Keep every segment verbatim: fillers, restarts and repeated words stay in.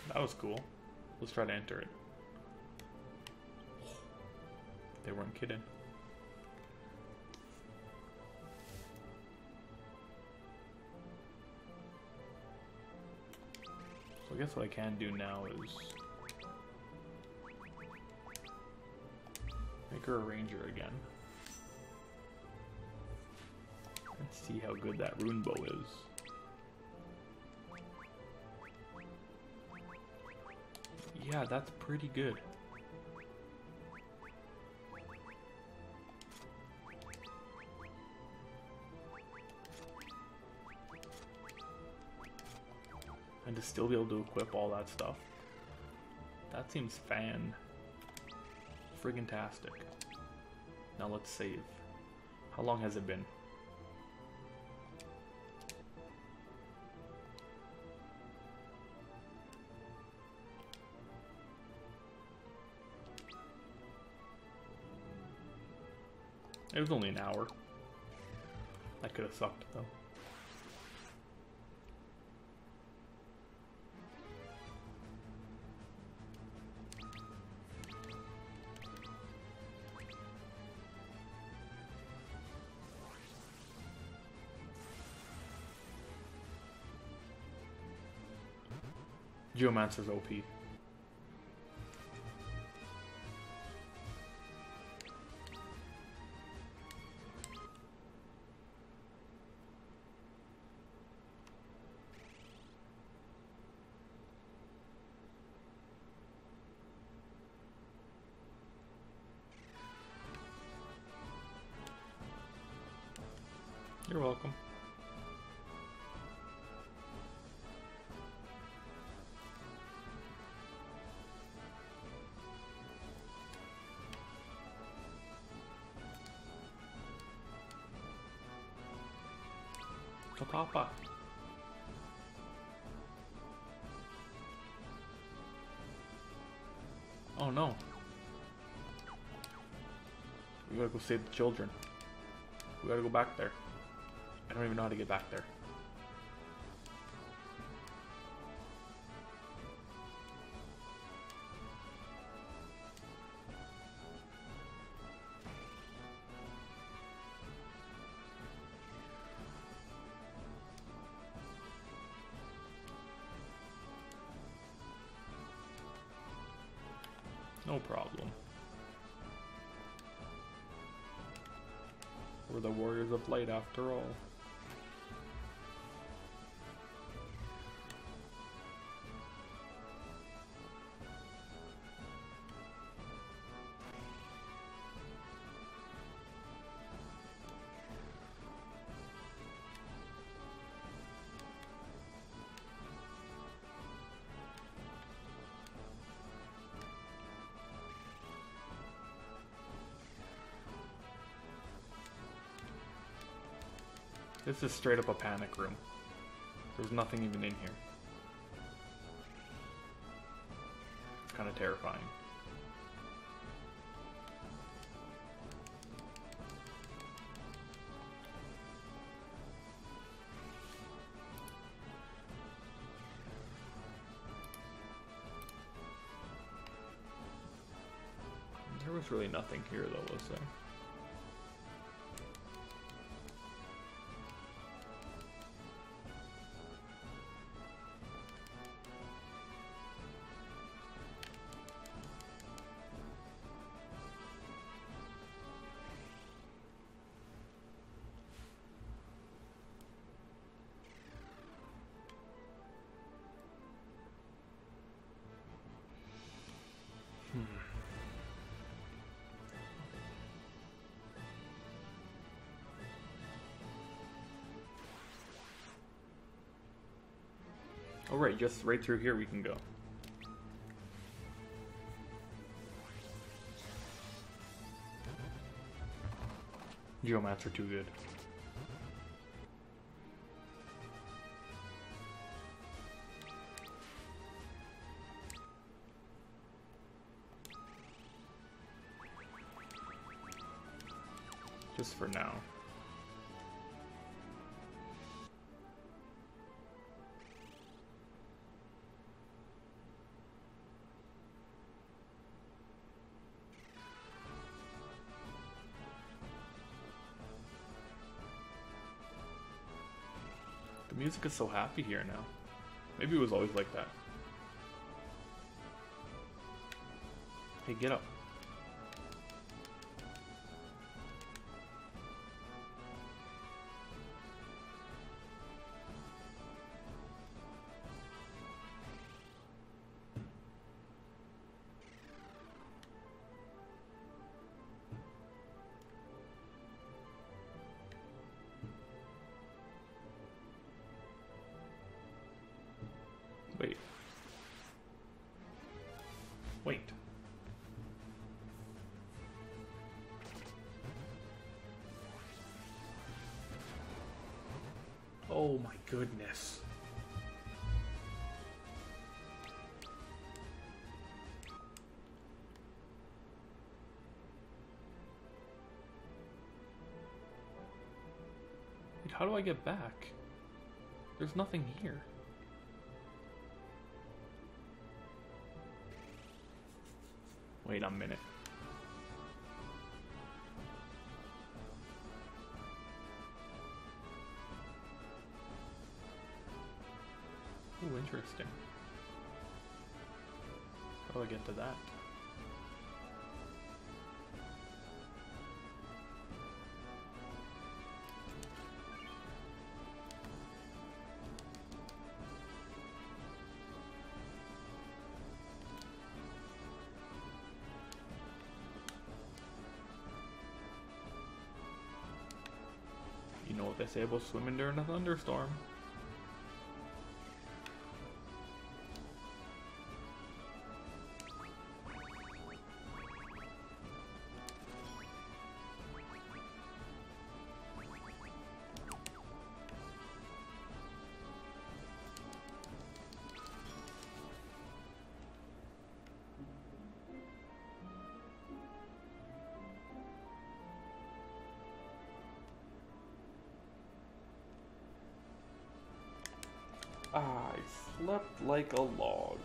That was cool. Let's try to enter it. They weren't kidding. So I guess what I can do now is make her a ranger again. And see how good that rune bow is. Yeah, that's pretty good. And to still be able to equip all that stuff. That seems fan friggin' tastic. Now let's save. How long has it been? It was only an hour. That could have sucked though. Geomancer's O P. You're welcome. So Papa. Oh no. We gotta go save the children. We gotta go back there. I don't even know how to get back there. No problem. We're the warriors of light after all. This is straight up a panic room. There's nothing even in here. It's kind of terrifying. There was really nothing here though, was there? Oh right, just right through here we can go. Geomats are too good. Just for now. Music is so happy here now. Maybe it was always like that. Hey, get up. Wait. Wait. Oh my goodness. Wait, how do I get back? There's nothing here. Wait a minute. Ooh, interesting. How do I get to that? You know what they say about swimming during a thunderstorm. I slept like a log.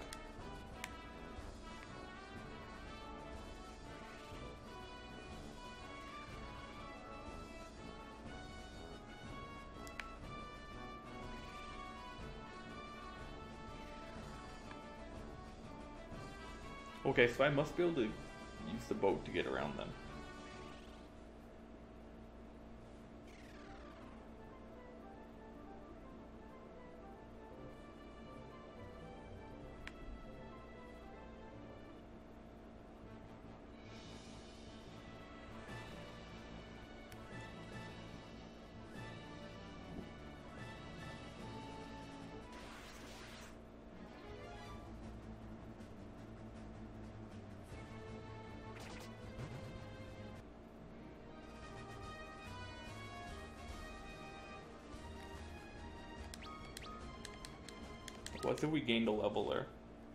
Okay, so I must be able to use the boat to get around them. What if we gained a level there?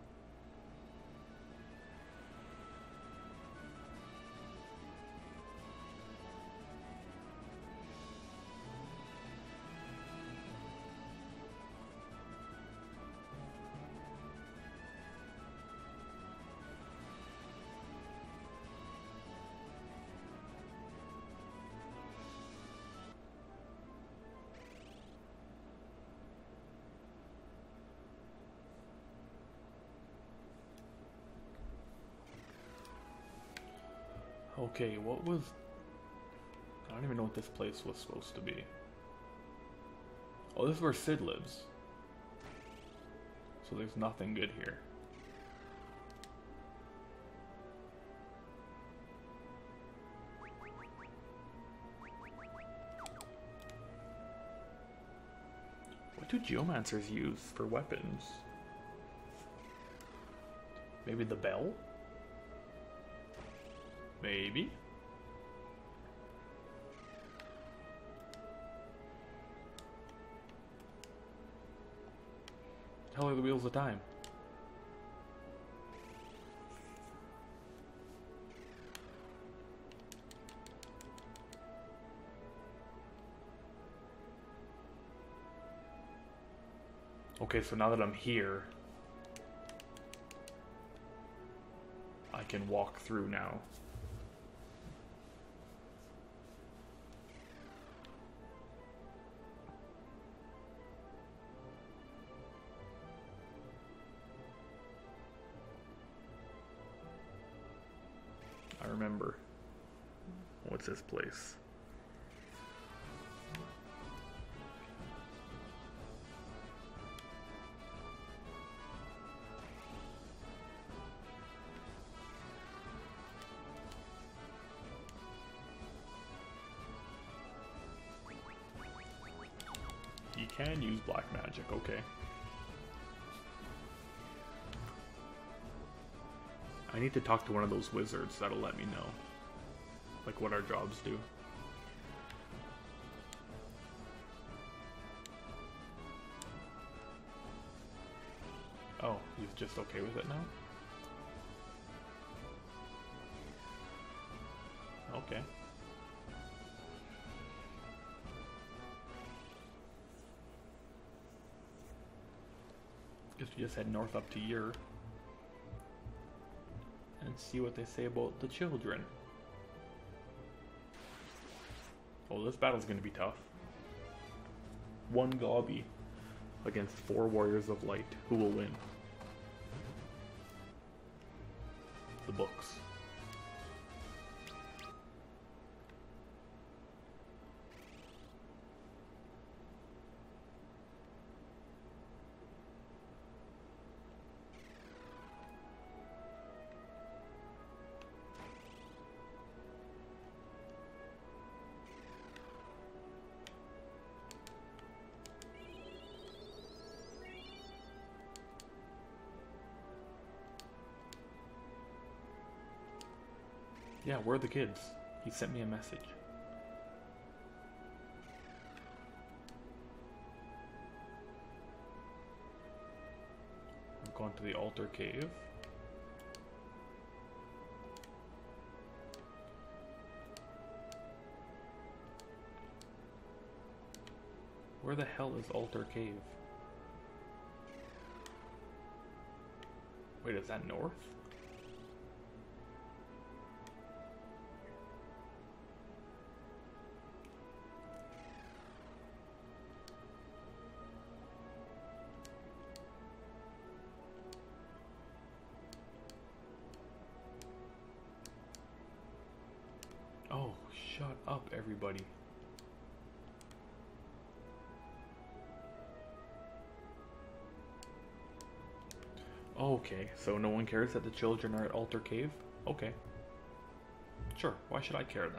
Okay, what was... I don't even know what this place was supposed to be. Oh, this is where Sid lives. So there's nothing good here. What do geomancers use for weapons? Maybe the bell? Maybe. Hell are the wheels of time? Okay, so now that I'm here, I can walk through now. remember. What's this place? You can use black magic, okay. I need to talk to one of those wizards that'll let me know, like, what our jobs do. Oh, he's just okay with it now? Okay. Guess we just head north up to Ur and see what they say about the children. Oh, this battle's gonna be tough. One Gobby against four Warriors of Light. Who will win? The books. Yeah, where are the kids? He sent me a message. I'm going to the altar cave. Where the hell is altar cave? Wait, is that north? Oh, shut up, everybody. Okay, so no one cares that the children are at Altar Cave? Okay. Sure, why should I care then?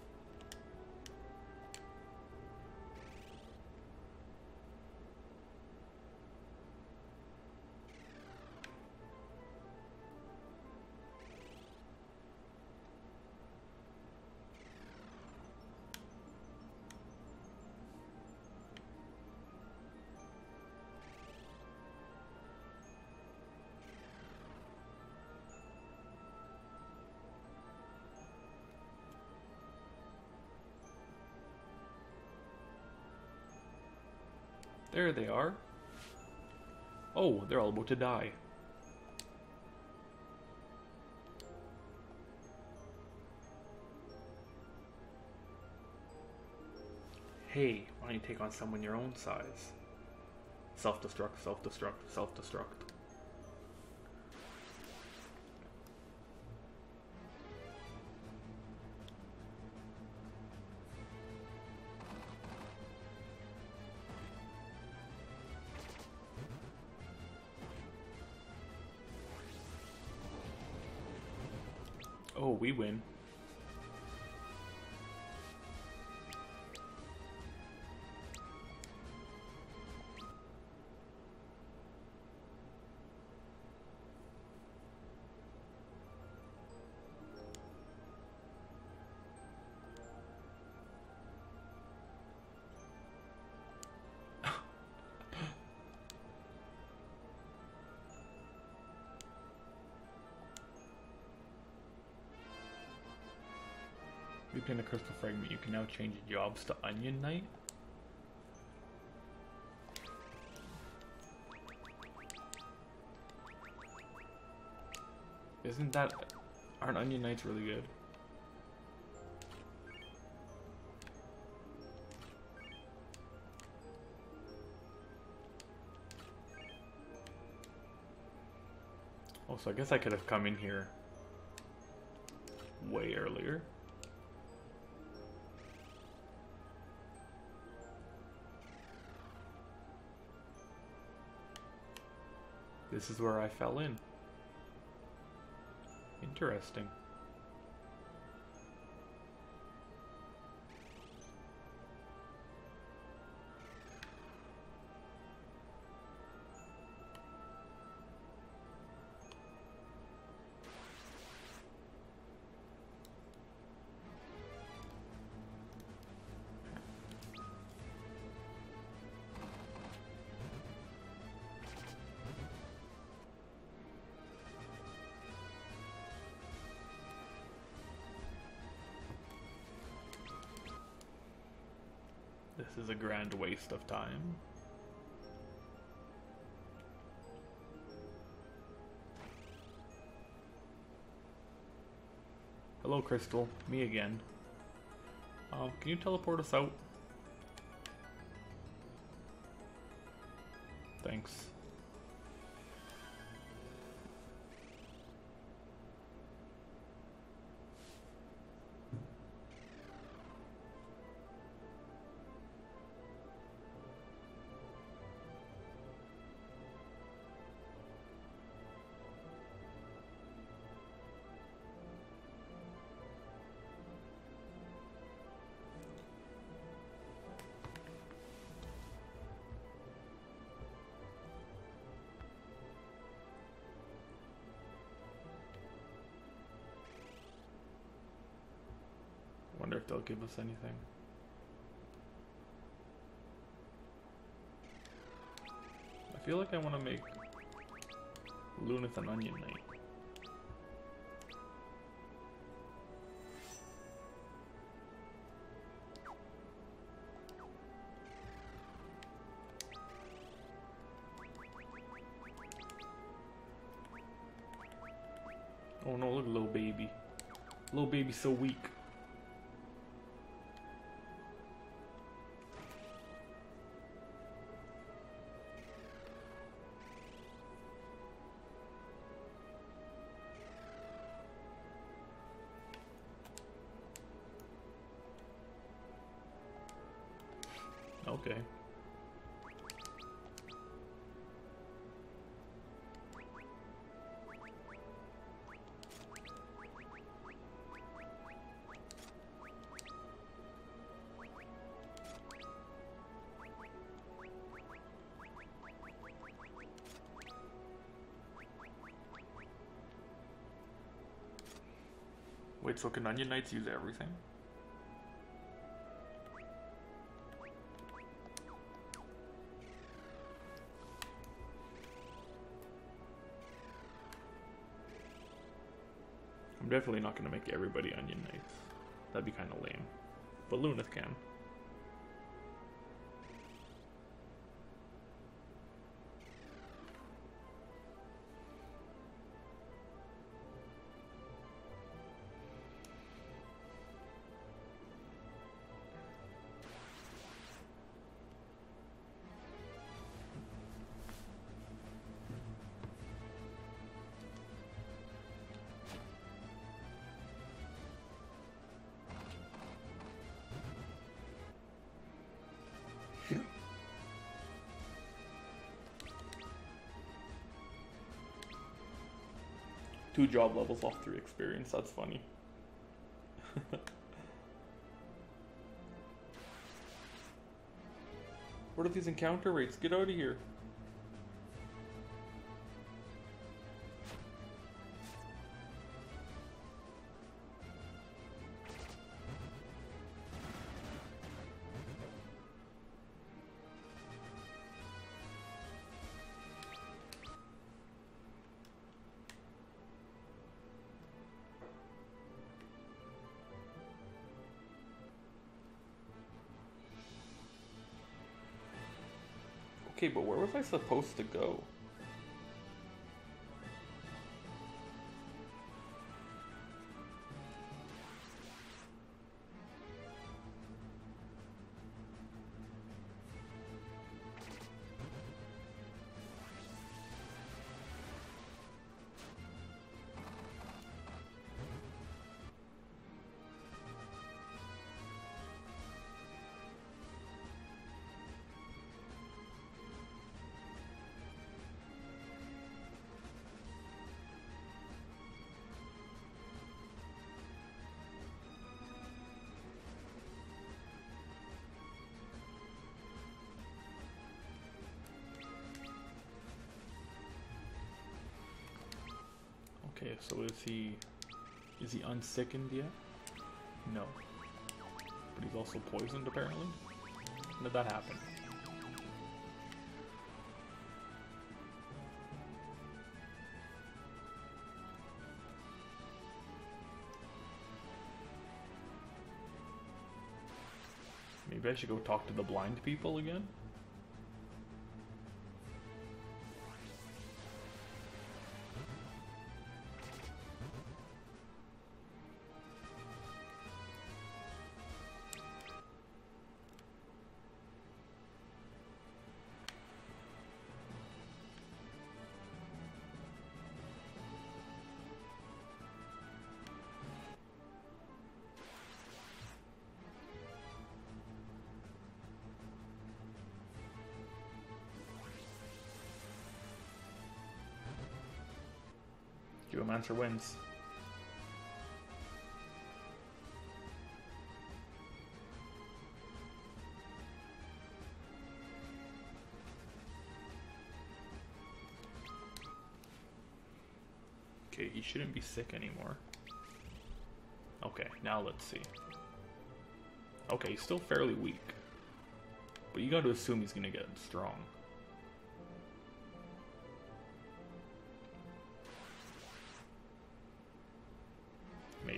There they are. Oh, they're all about to die. Hey, why don't you take on someone your own size? Self-destruct, self-destruct, self-destruct. Oh, we win. You obtain a crystal fragment. You can now change jobs to Onion Knight. Isn't that... Aren't Onion Knights really good? Oh, so I guess I could have come in here way earlier. This is where I fell in. Interesting. This is a grand waste of time. Hello, Crystal. Me again. Um, can you teleport us out? Thanks. Wonder if they'll give us anything. I feel like I want to make Lunith an Onion Knight. Oh no, look, little baby. Little baby's so weak. Okay. Wait, so can Onion Knights use everything? I'm definitely not going to make everybody Onion Knights. That'd be kind of lame. But Lunith can. Two job levels off three experience, that's funny. What are these encounter rates? Get out of here. Okay, but where was I supposed to go? Okay, so is he is he unsickened yet? No. But he's also poisoned apparently? When did that happen? Maybe I should go talk to the blind people again? Geomancer wins. Okay, he shouldn't be sick anymore. Okay, now let's see. Okay, he's still fairly weak. But you gotta assume he's gonna get strong. Maybe.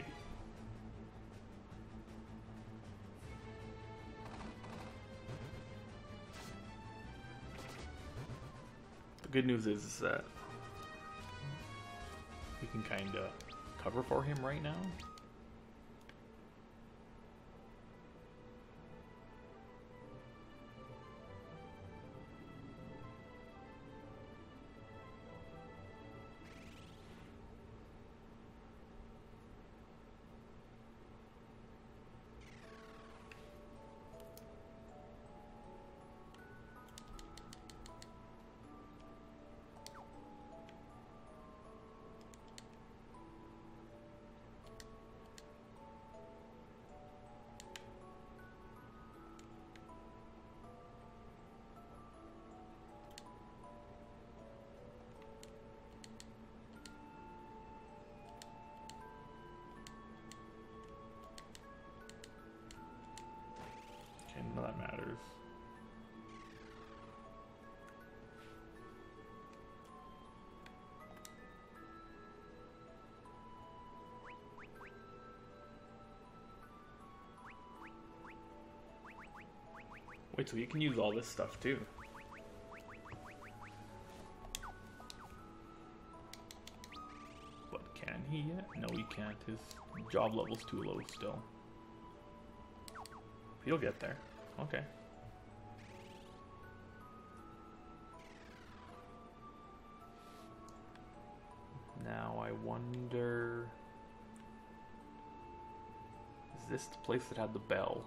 The good news is, is that we can kind of cover for him right now. None of that matters. Wait, so you can use all this stuff too. But can he yet? No, he can't. His job level's too low still. He'll get there. Okay. Now I wonder... Is this the place that had the bell?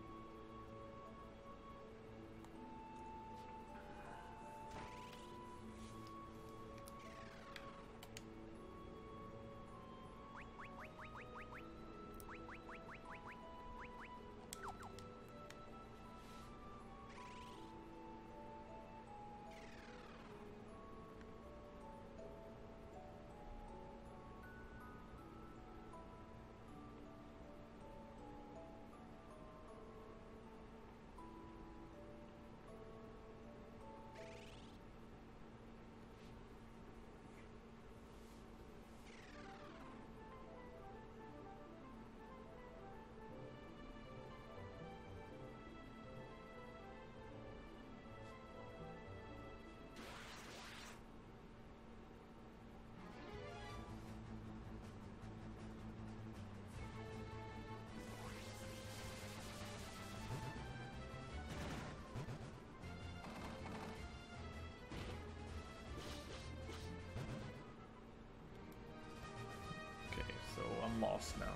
Lost now.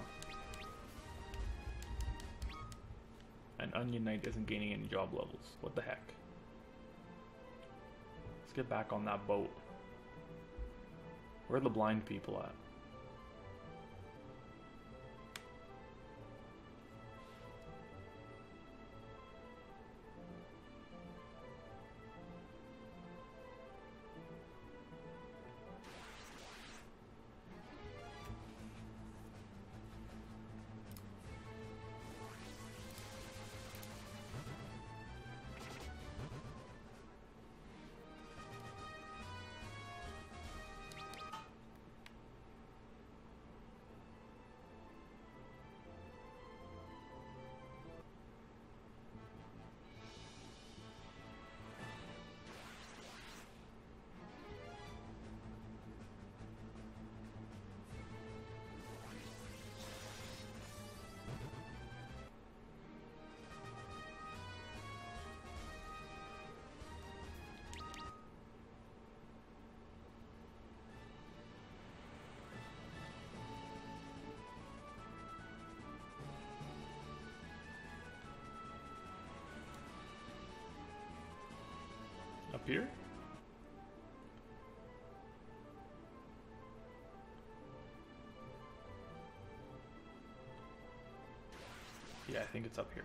And Onion Knight isn't gaining any job levels. What the heck? Let's get back on that boat. Where are the blind people at? here? Yeah, I think it's up here.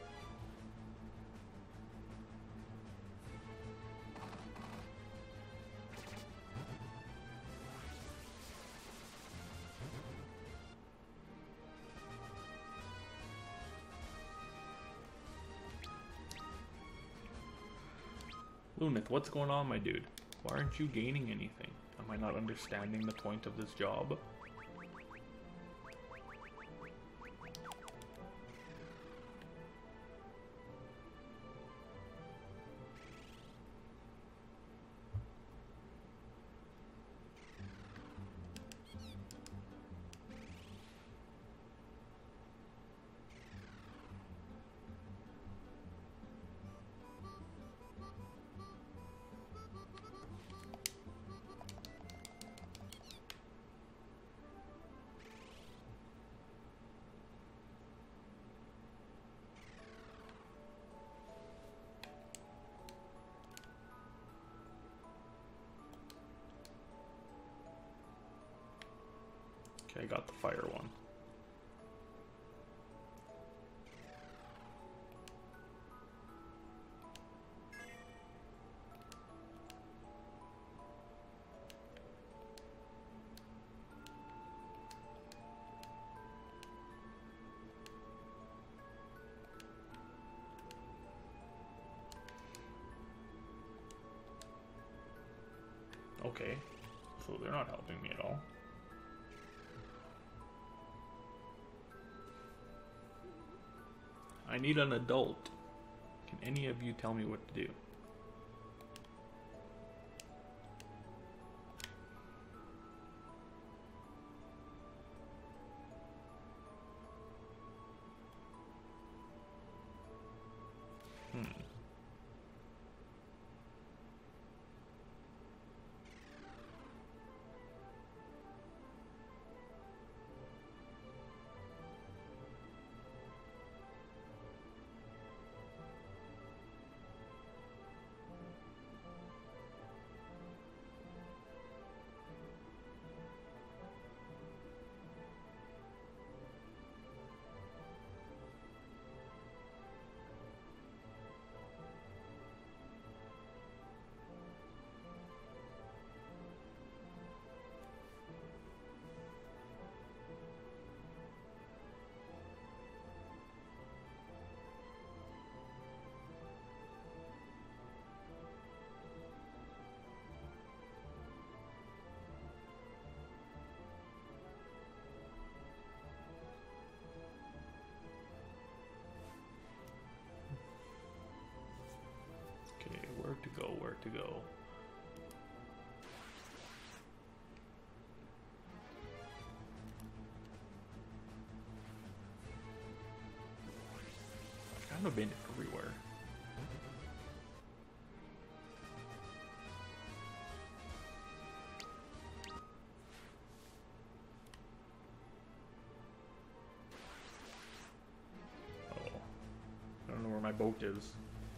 Lunith, what's going on, my dude? Why aren't you gaining anything? Am I not understanding the point of this job? Okay, I got the fire one. Okay, so they're not helping me at all. I need an adult. Can any of you tell me what to do? Hmm. Where to go, where to go. I've kind of been everywhere. Oh, I don't know where my boat is.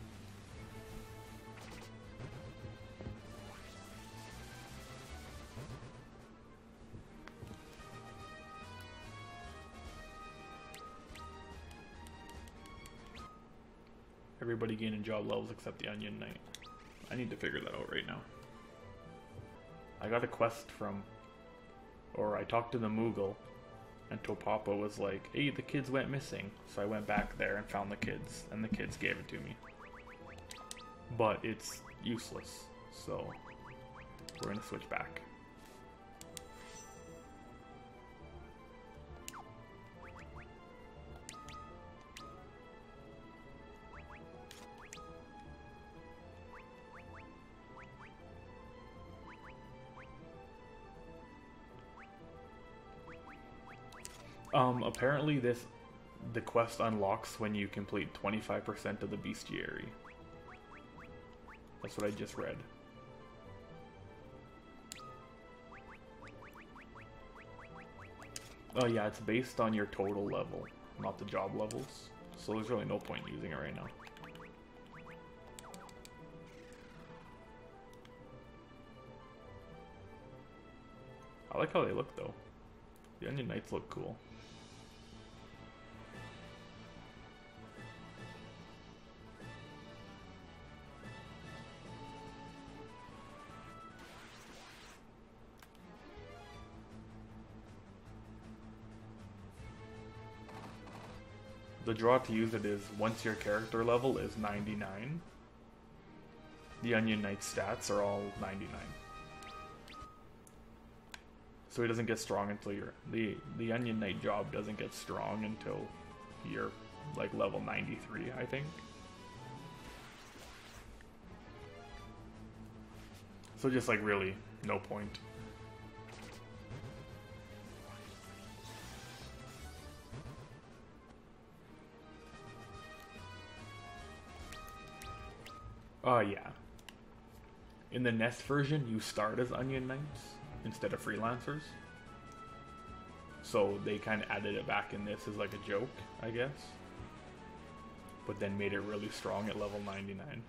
Everybody gaining job levels except the Onion Knight. I need to figure that out right now. I got a quest from, or I talked to the Moogle, and Topapa was like, hey, the kids went missing. So I went back there and found the kids, and the kids gave it to me. But it's useless, so we're gonna switch back. Um, apparently this, the quest unlocks when you complete twenty-five percent of the bestiary. That's what I just read. Oh yeah, it's based on your total level, not the job levels. So there's really no point using it right now. I like how they look though. The Onion Knights look cool. The draw to use it is once your character level is ninety-nine, the Onion Knight stats are all ninety-nine. So he doesn't get strong until you're... The, the Onion Knight job doesn't get strong until you're like level ninety-three, I think. So just like really no point. Oh, uh, yeah. In the Nest version, you start as Onion Knights instead of Freelancers. So they kind of added it back in this as like a joke, I guess. But then made it really strong at level ninety-nine.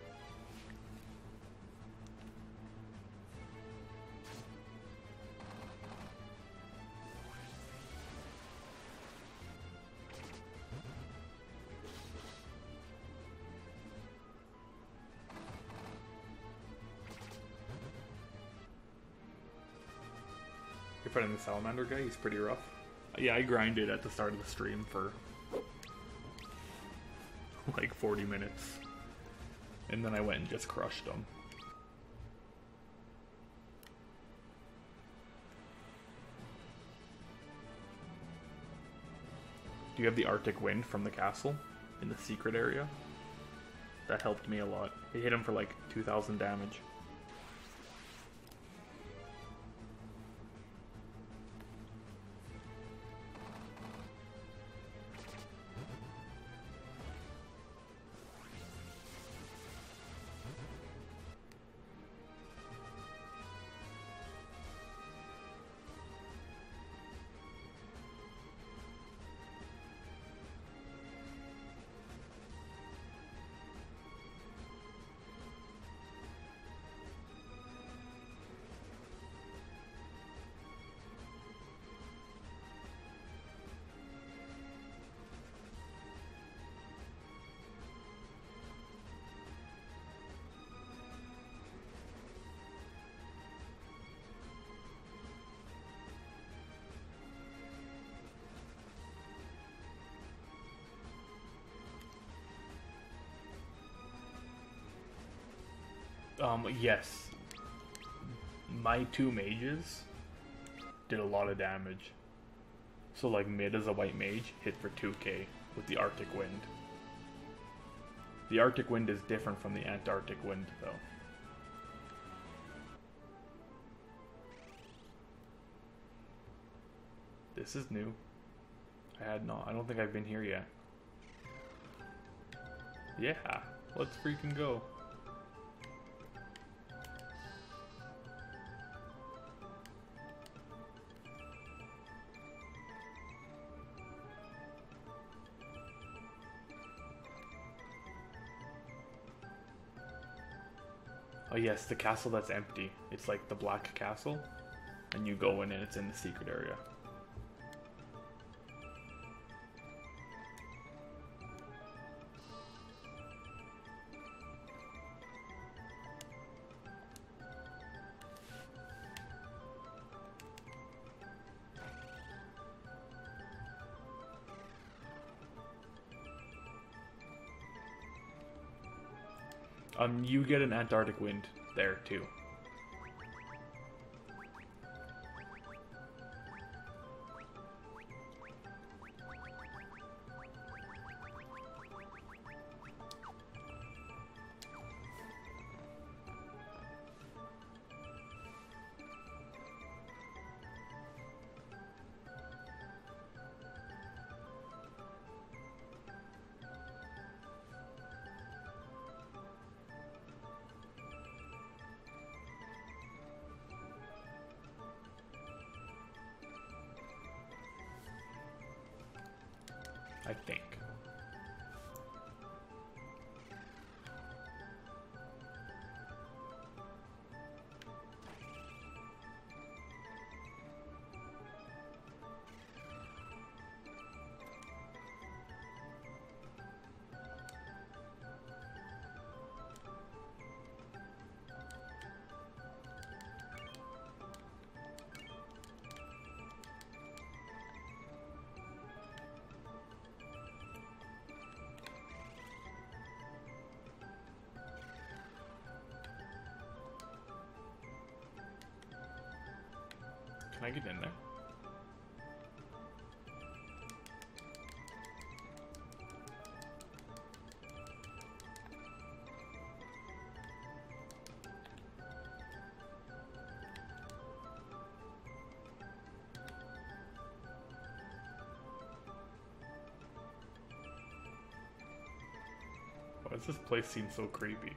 Fighting the Salamander guy, he's pretty rough. Yeah, I grinded at the start of the stream for like forty minutes. And then I went and just crushed him. Do you have the Arctic Wind from the castle in the secret area? That helped me a lot. It hit him for like two thousand damage. Um, yes. My two mages did a lot of damage. So like mid as a white mage hit for two K with the Arctic Wind. The Arctic Wind is different from the Antarctic Wind though. This is new. I had not, I don't think I've been here yet. Yeah, let's freaking go. Oh yes, the castle that's empty. It's like the Black Castle, and you go in and it's in the secret area. Um, you get an Antarctic Wind there too. I think. Can I get in there? Why does this place seem so creepy?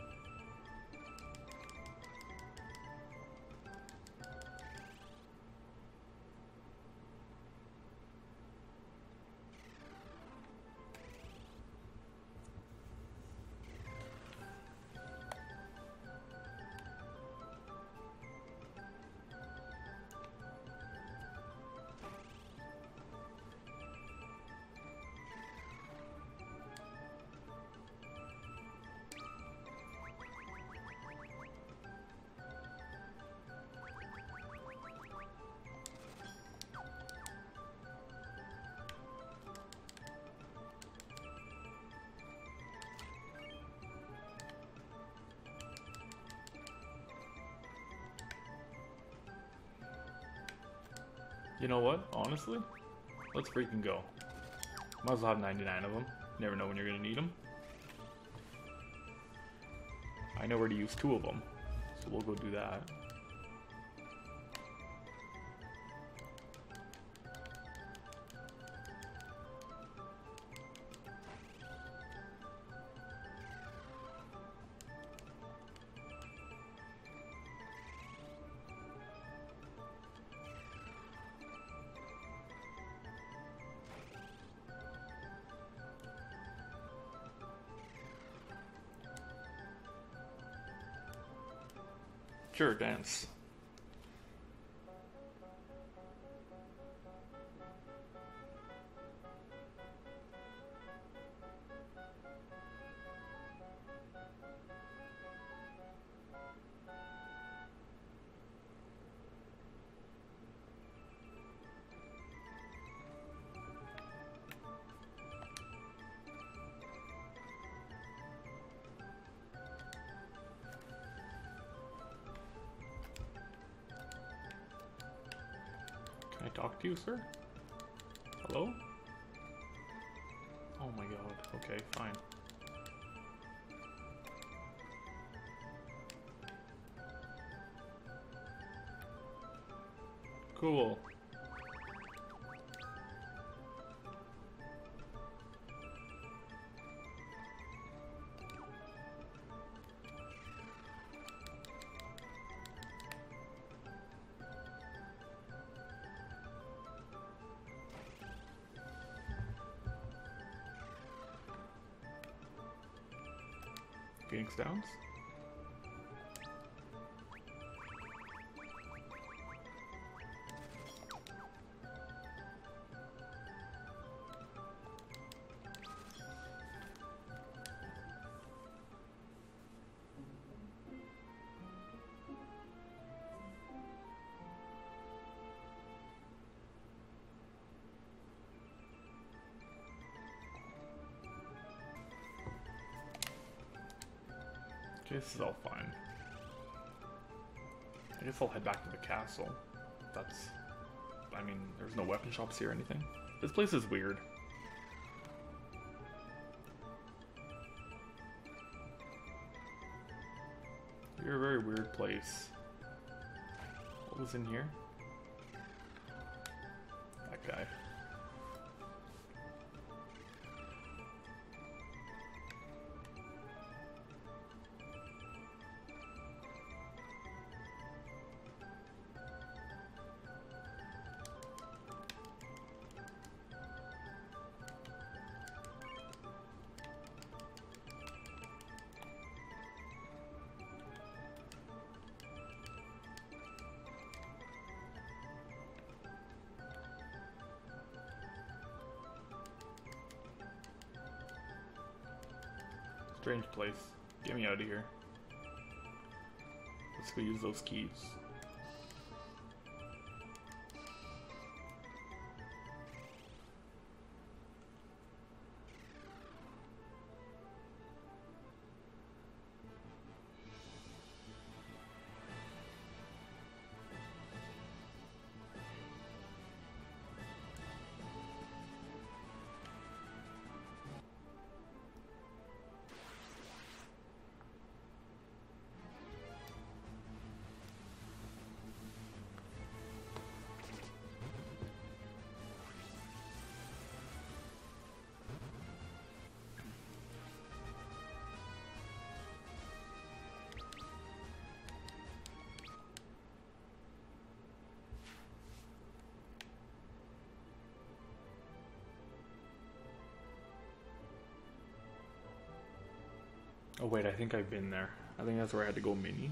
You know what? Honestly, let's freaking go. Might as well have ninety-nine of them. Never know when you're gonna need them. I know where to use two of them, so we'll go do that. Sure, dance. Can I talk to you, sir? Hello? Oh my god. Okay, fine. Cool. Phoenix Downs? This is all fine. I guess I'll head back to the castle. That's... I mean, there's no weapon shops here or anything. This place is weird. You're a very weird place. What was in here? That guy. Strange place. Get me out of here. Let's go use those keys. Oh wait, I think I've been there. I think that's where I had to go mini.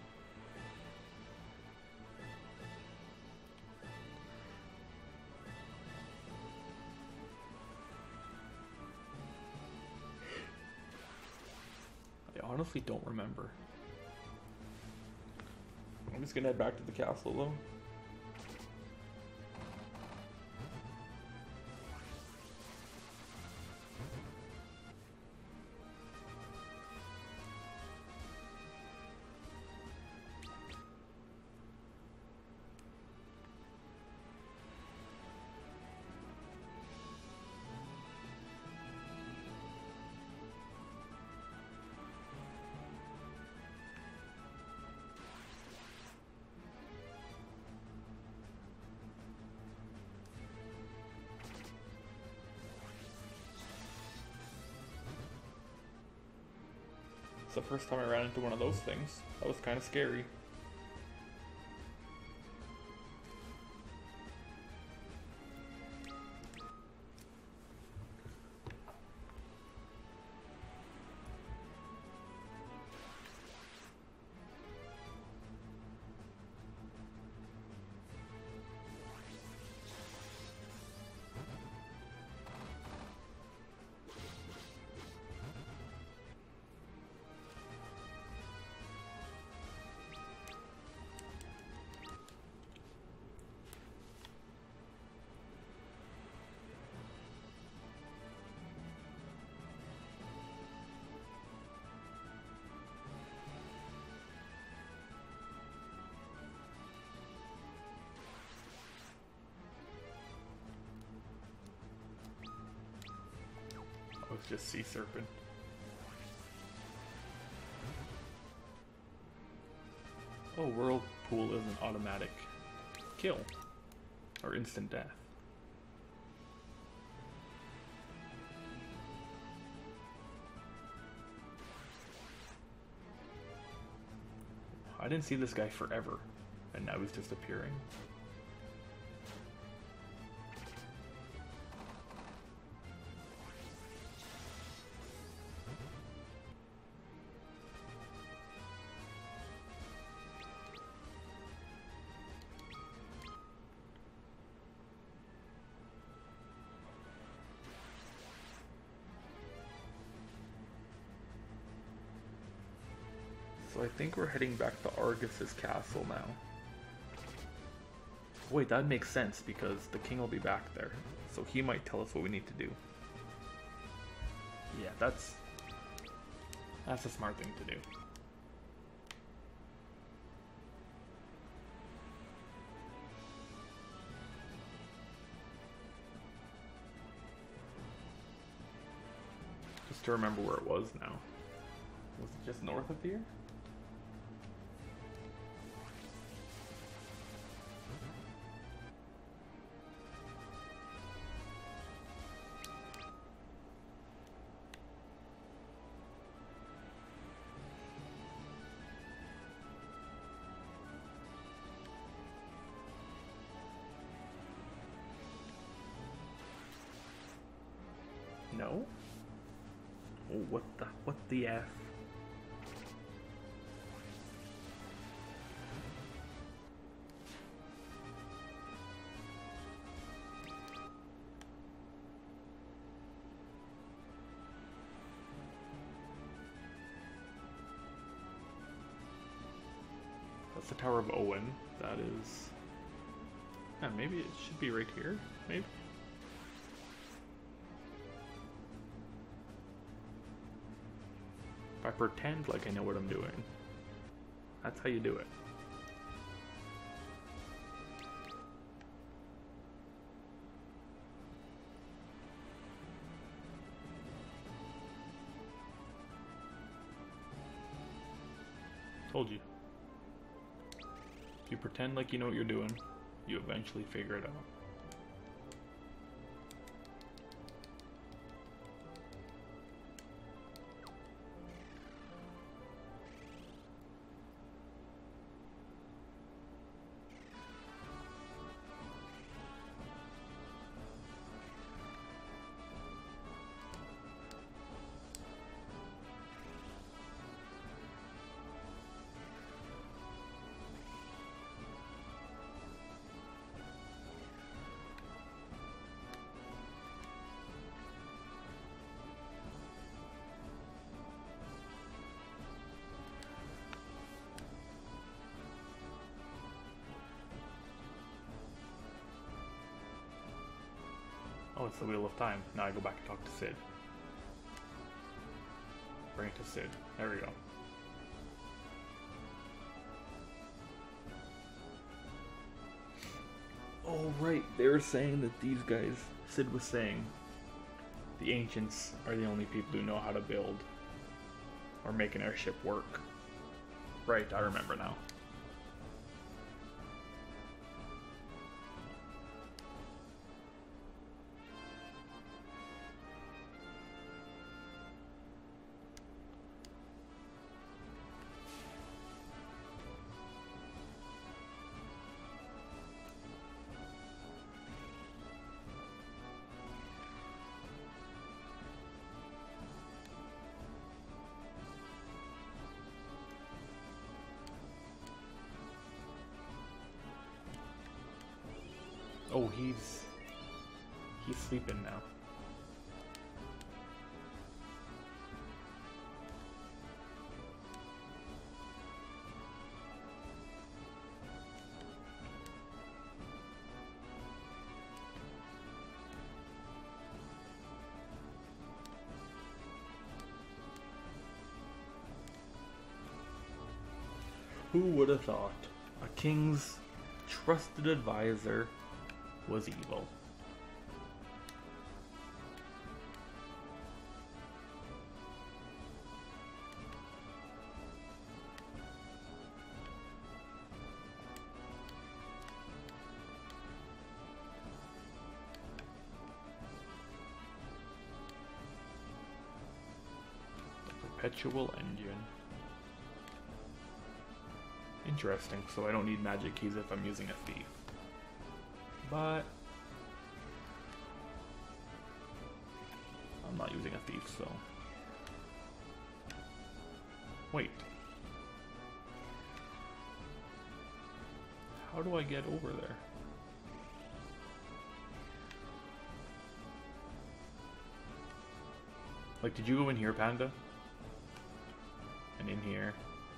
I honestly don't remember. I'm just gonna head back to the castle though. It's the first time I ran into one of those things. That was kind of scary. It's just sea serpent. Oh, whirlpool is an automatic kill or instant death. I didn't see this guy forever, and now he's just appearing. So I think we're heading back to Argus's castle now. Wait, that makes sense because the king will be back there. So he might tell us what we need to do. Yeah, that's... That's a smart thing to do. Just to remember where it was now. Was it just north of here? No? Oh, what the, what the F? That's the Tower of Owen. That is... Yeah, maybe it should be right here, maybe? If I pretend like I know what I'm doing, that's how you do it. Told you. If you pretend like you know what you're doing, you eventually figure it out. Oh, it's the Wheel of Time. Now I go back and talk to Sid. Bring it to Sid. There we go. Oh, right. They were saying that these guys, Sid was saying, the ancients are the only people who know how to build or make an airship work. Right, I remember now. Oh, he's... he's sleeping now. Who would have thought a king's trusted advisor was evil? The perpetual engine. Interesting, so I don't need magic keys if I'm using a thief. But I'm not using a thief, so... Wait. How do I get over there? Like, did you go in here, Panda? And in here?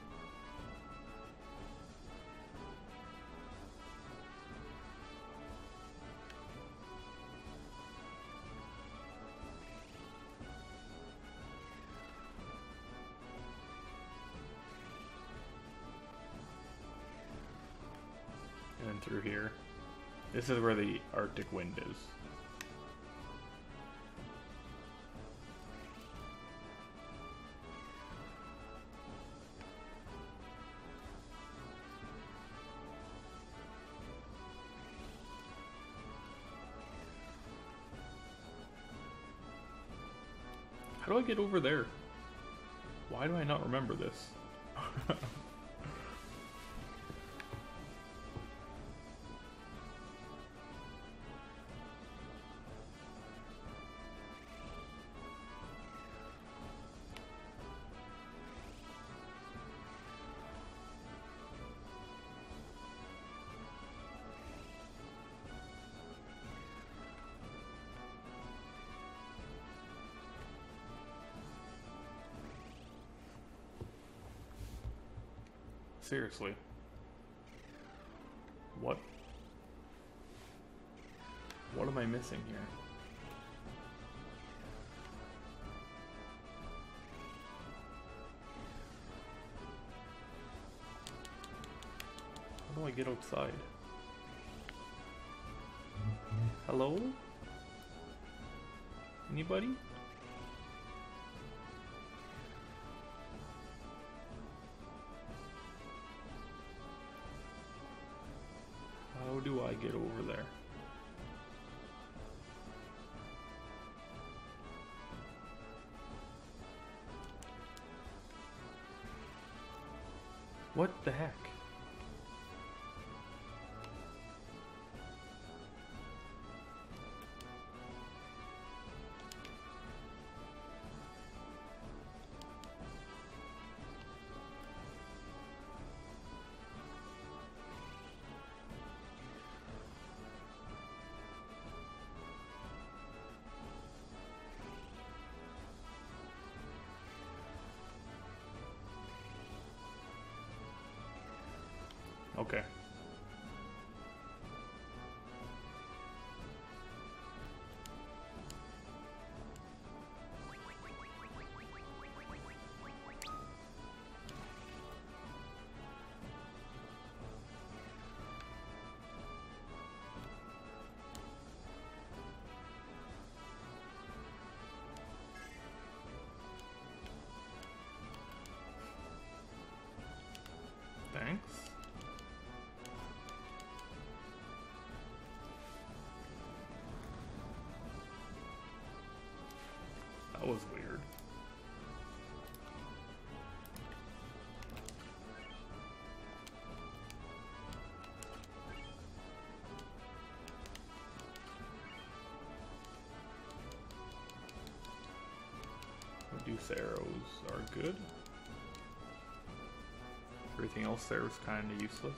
And through here. This is where the Arctic wind is. How do I get over there? Why do I not remember this? Seriously. What? What am I missing here? How do I get outside? Hello? Anybody? How do I get over there? What the heck? Okay. use arrows are good. Everything else there is kind of useless.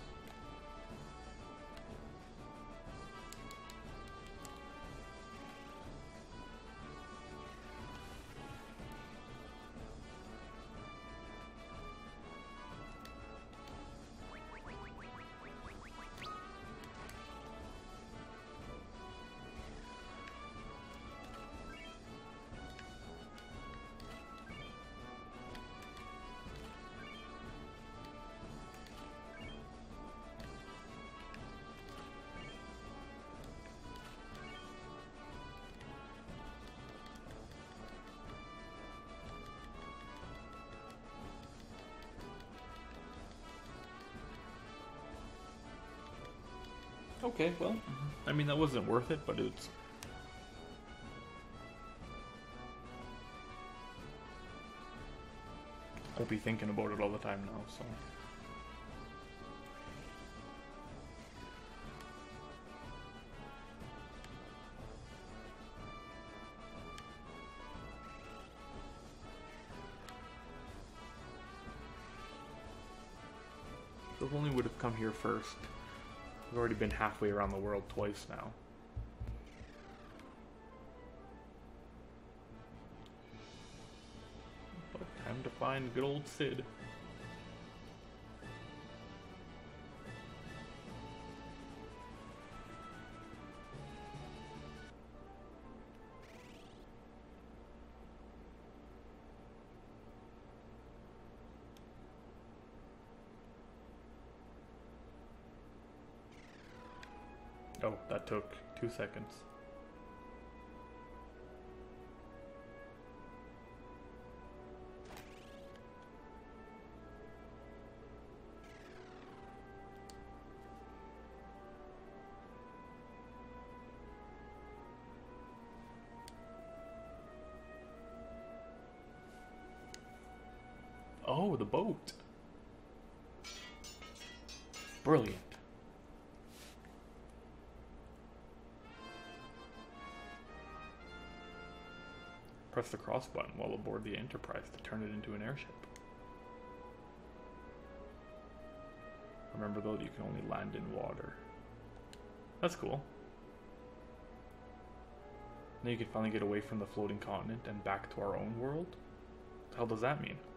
Okay, well, I mean, that wasn't worth it, but it's... I'll be thinking about it all the time now, so... If only would have come here first. We've already been halfway around the world twice now. But time to find good old Sid. Oh, that took two seconds. Oh, the boat. Brilliant. Press the cross button while aboard the Enterprise to turn it into an airship. Remember though, you can only land in water. That's cool. Now you can finally get away from the floating continent and back to our own world? What the hell does that mean?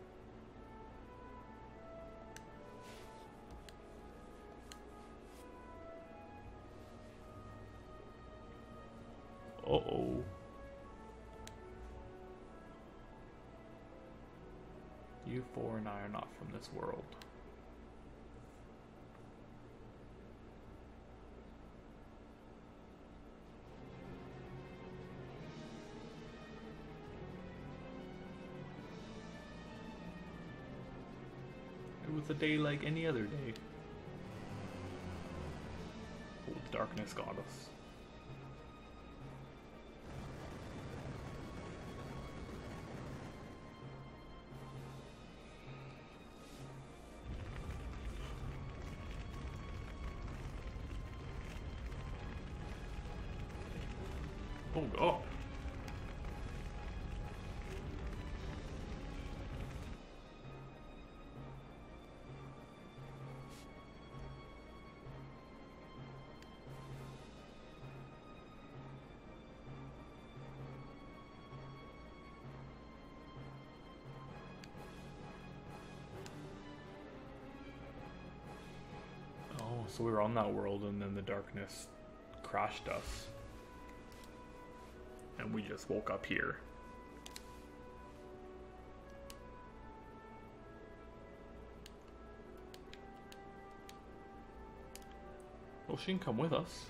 Uh-oh. You four and I are not from this world. It was a day like any other day. Oh, the darkness got us. Oh god. Oh, so we were on that world and then the darkness crashed us. And we just woke up here. Well, she can come with us.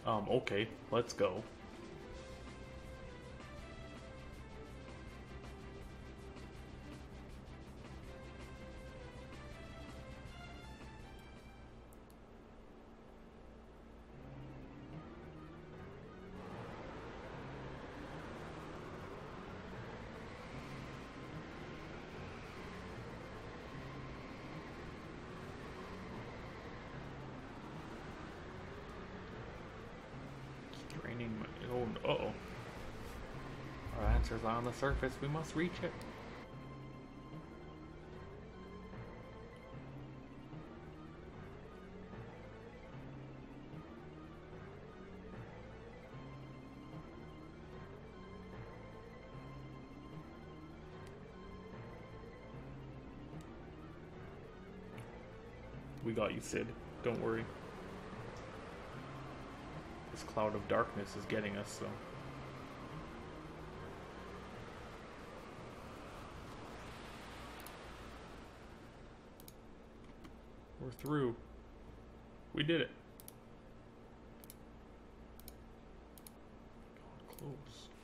Um, okay, let's go. Raining. Oh, uh-oh. Our answers are on the surface. We must reach it. We got you, Sid. Don't worry. This cloud of darkness is getting us, so... We're through. We did it. God, close.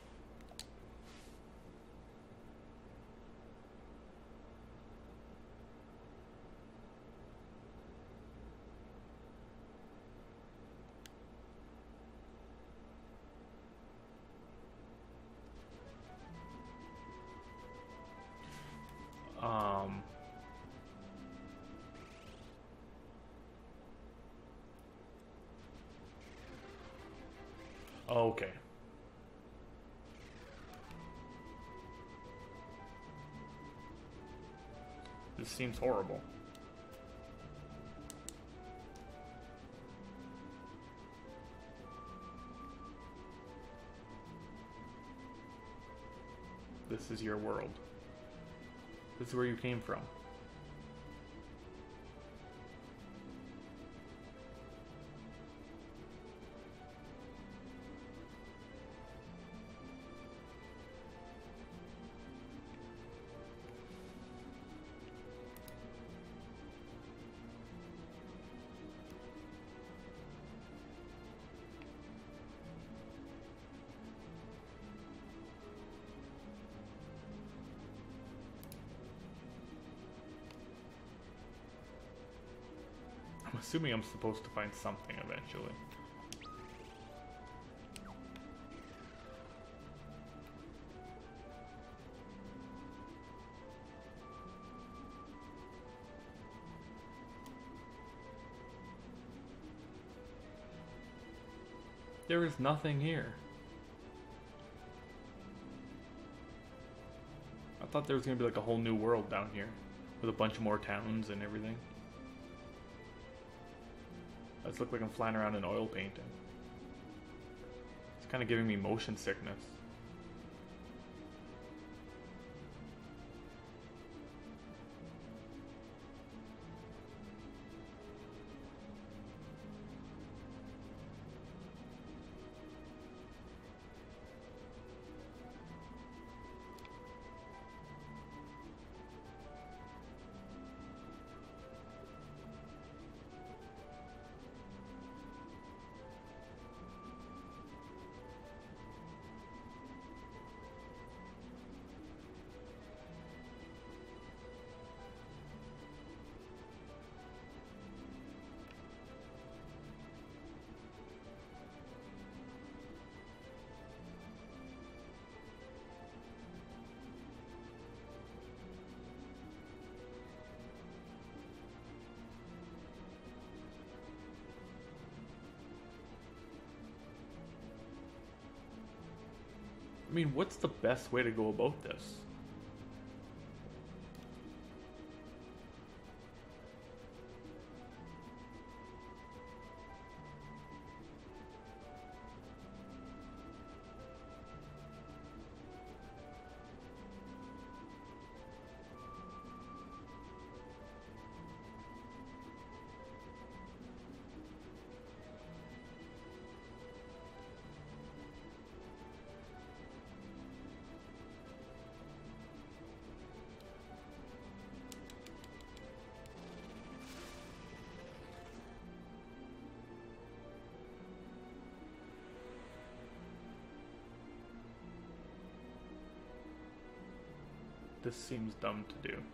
Um... Okay. This seems horrible. This is your world. This is where you came from. I'm assuming I'm supposed to find something eventually. There is nothing here. I thought there was gonna be like a whole new world down here with a bunch more towns and everything. Let's look like I'm flying around in oil painting. It's kind of giving me motion sickness. I mean, what's the best way to go about this? This seems dumb to do.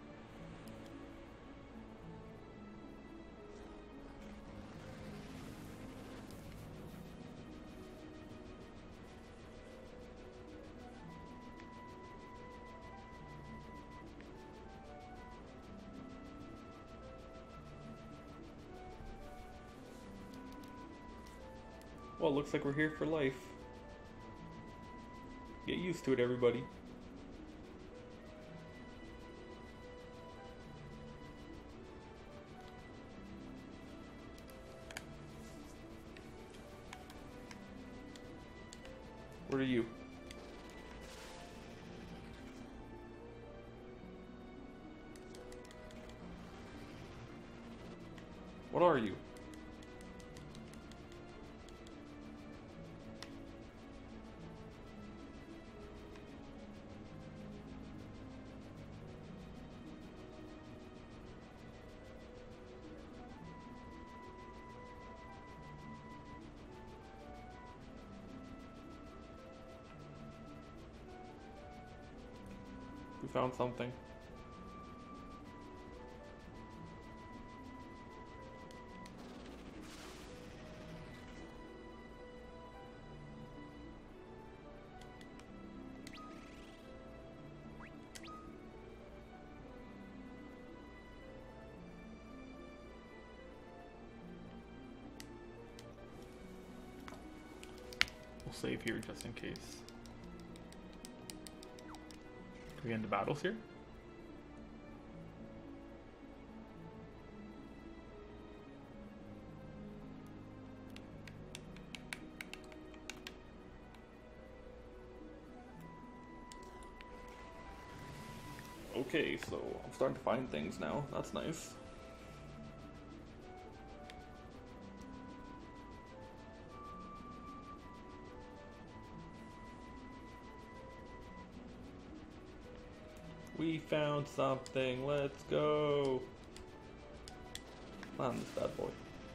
Well, looks like we're here for life. Get used to it, everybody. What are you? What are you? We found something. We'll save here just in case. Can we end the battles here? Okay, so I'm starting to find things now. That's nice. We found something. Let's go. On this bad boy.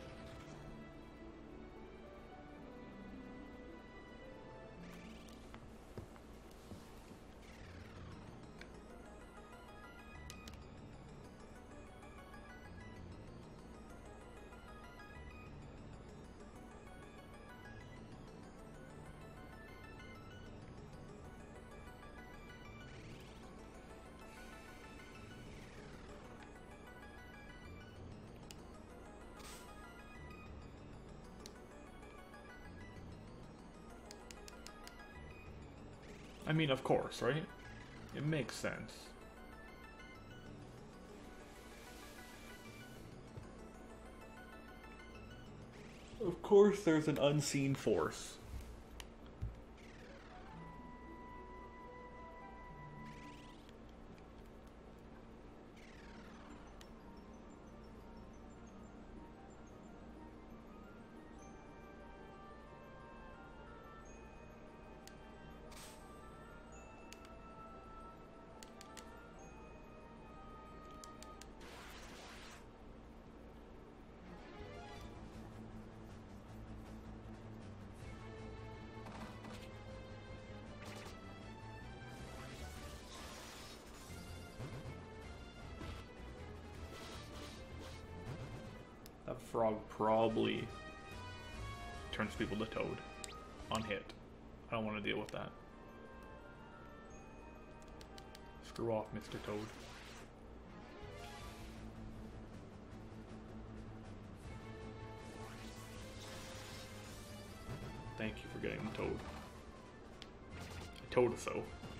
I mean, of course, right? It makes sense. Of course there's an unseen force. That frog probably turns people to Toad on hit. I don't want to deal with that. Screw off, Mister Toad. Thank you for getting the Toad. I told us so.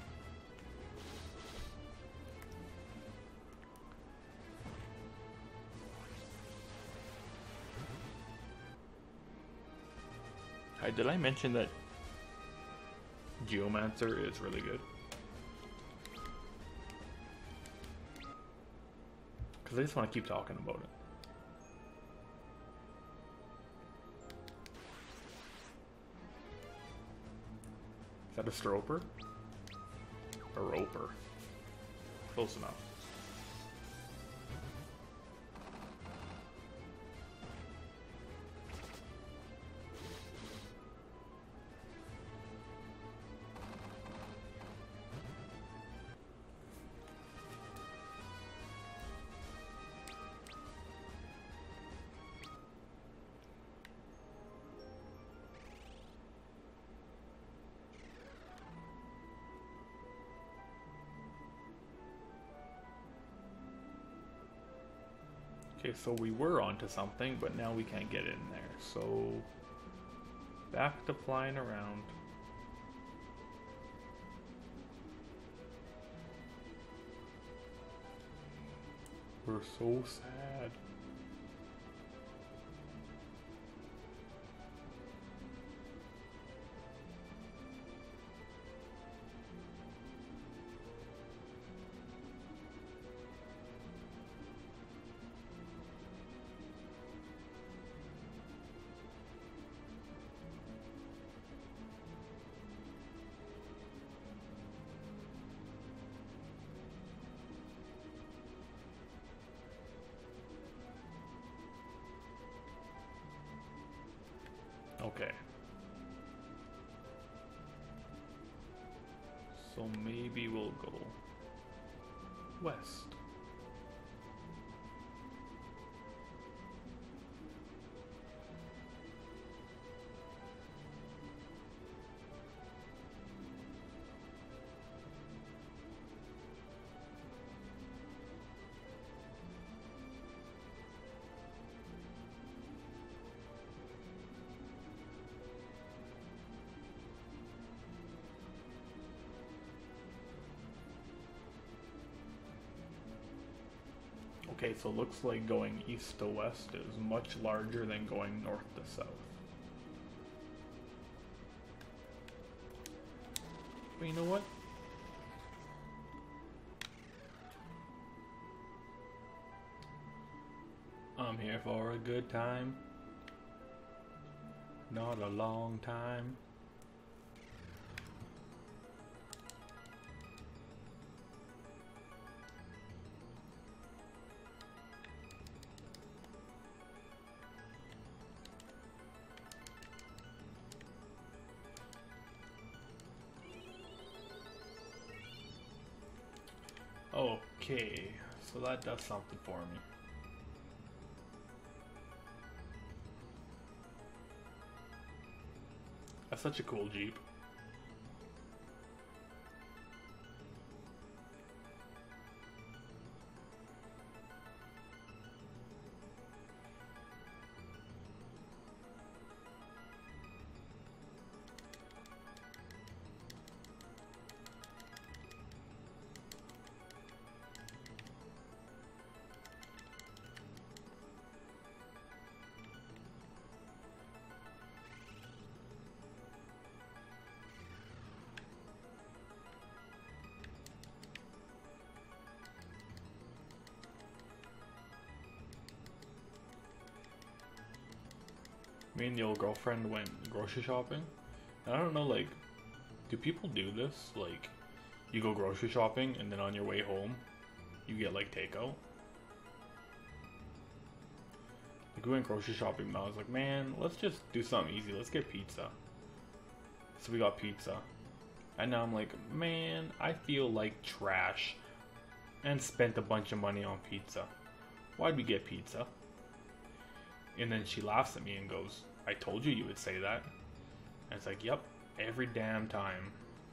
Hi, did I mention that Geomancer is really good? Because I just want to keep talking about it. Is that a Stroper? A Roper? Close enough. Okay, so we were onto something, but now we can't get in there. So back to flying around. We're so sad. Okay. So maybe we'll go west. Okay, so looks like going east to west is much larger than going north to south. But you know what? I'm here for a good time. Not a long time. Okay, so that does something for me. That's such a cool Jeep. Me and the old girlfriend went grocery shopping. And I don't know, like, do people do this? Like, you go grocery shopping and then on your way home, you get, like, takeout? Like, we went grocery shopping and I was like, man, let's just do something easy. Let's get pizza. So we got pizza. And now I'm like, man, I feel like trash. And spent a bunch of money on pizza. Why'd we get pizza? And then she laughs at me and goes, I told you you would say that. And it's like, yep, every damn time.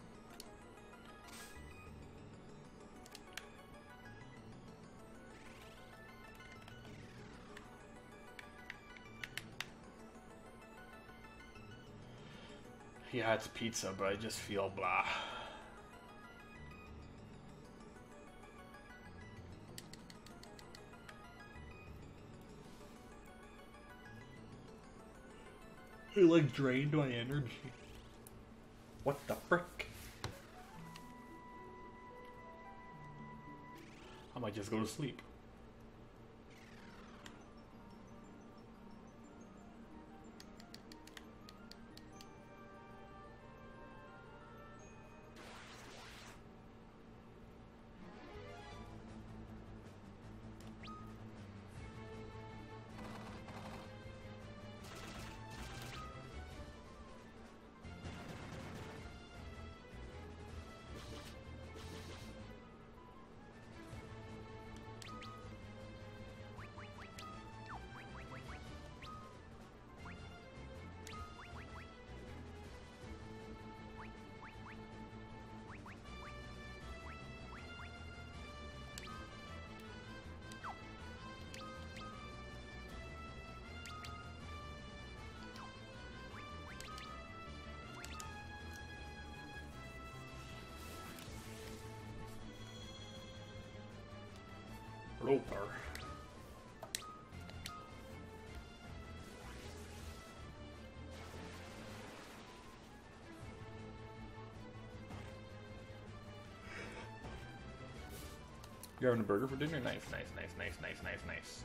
Yeah, it's pizza, but I just feel blah. It like drained my energy. What the frick? I might just go to sleep. Roper. You're having a burger for dinner? Nice, nice, nice, nice, nice, nice, nice.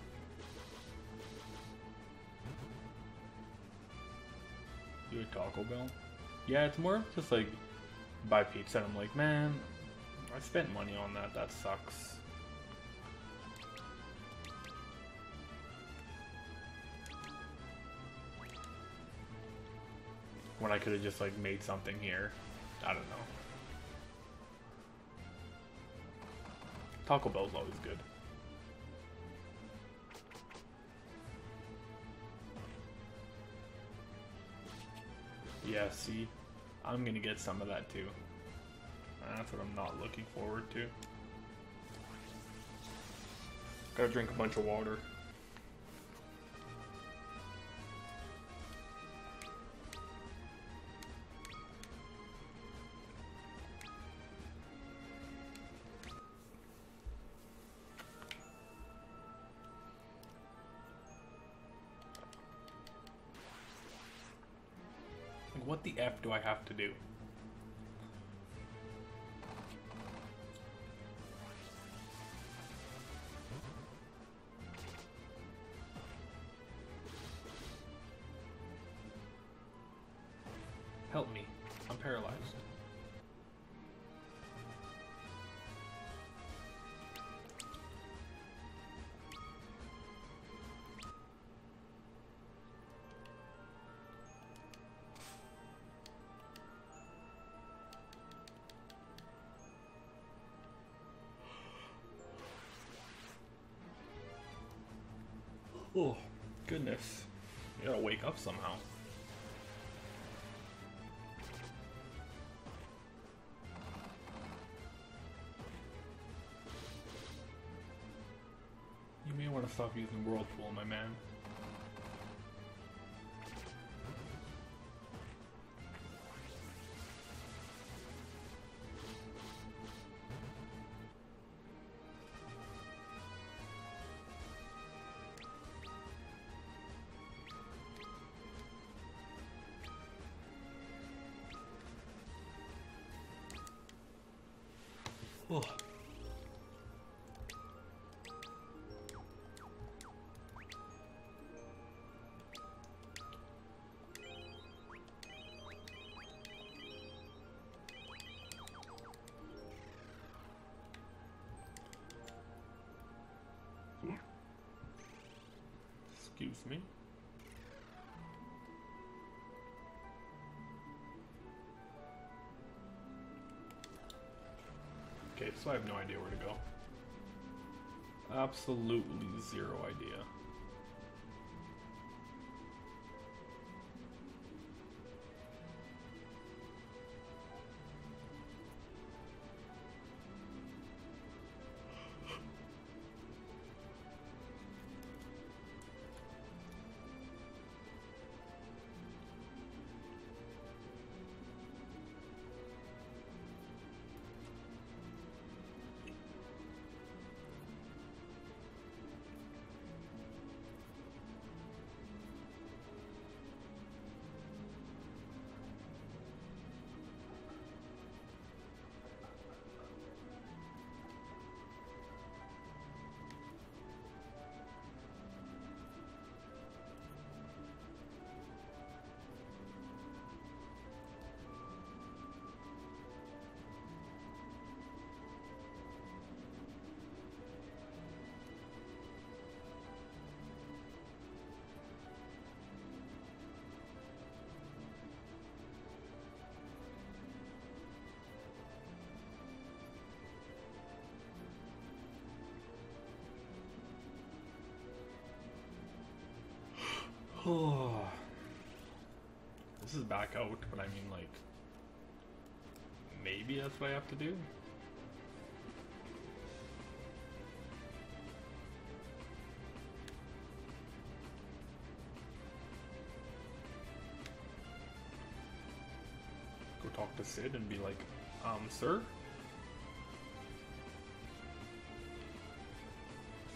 Do a Taco Bell? Yeah, it's more just like buy pizza and I'm like, man, I spent money on that, that sucks. When I could have just like made something here. I don't know. Taco Bell's always good. Yeah, see, I'm gonna get some of that too. That's what I'm not looking forward to. Gotta drink a bunch of water. What the F do I have to do? Help me. I'm paralyzed. Oh, goodness. You gotta wake up somehow. You may want to stop using Whirlpool, my man. Oh. Excuse me. Okay, so I have no idea where to go. Absolutely zero idea. Oh, this is back out, but I mean, like, maybe that's what I have to do. Go talk to Sid and be like, um, sir?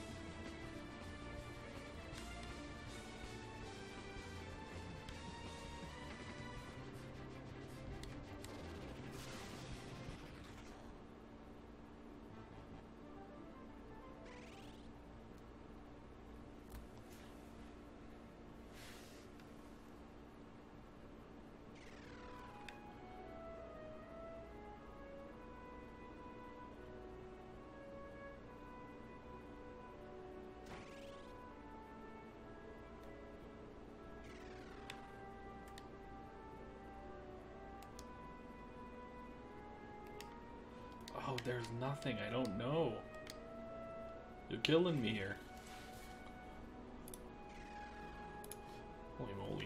there's nothing. I don't know. You're killing me here. Holy moly.